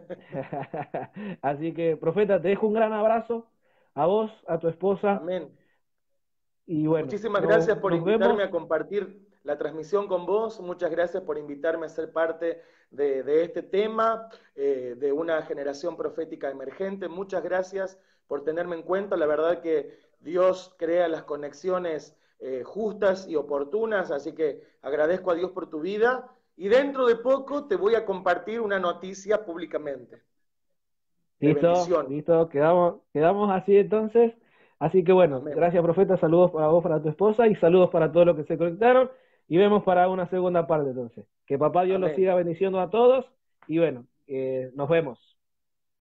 Así que, profeta, te dejo un gran abrazo a vos, a tu esposa. Amén. Y bueno, muchísimas gracias por invitarme a compartir la transmisión con vos. Muchas gracias por invitarme a ser parte de este tema, de una generación profética emergente. Muchas gracias por tenerme en cuenta. La verdad que Dios crea las conexiones justas y oportunas, así que agradezco a Dios por tu vida. Y dentro de poco te voy a compartir una noticia públicamente. Listo, quedamos así entonces. Así que bueno, Amén. Gracias, profeta, saludos para vos, para tu esposa y saludos para todos los que se conectaron. Y vemos para una segunda parte entonces. Que papá Dios los Amén. siga bendiciendo a todos y bueno, nos vemos.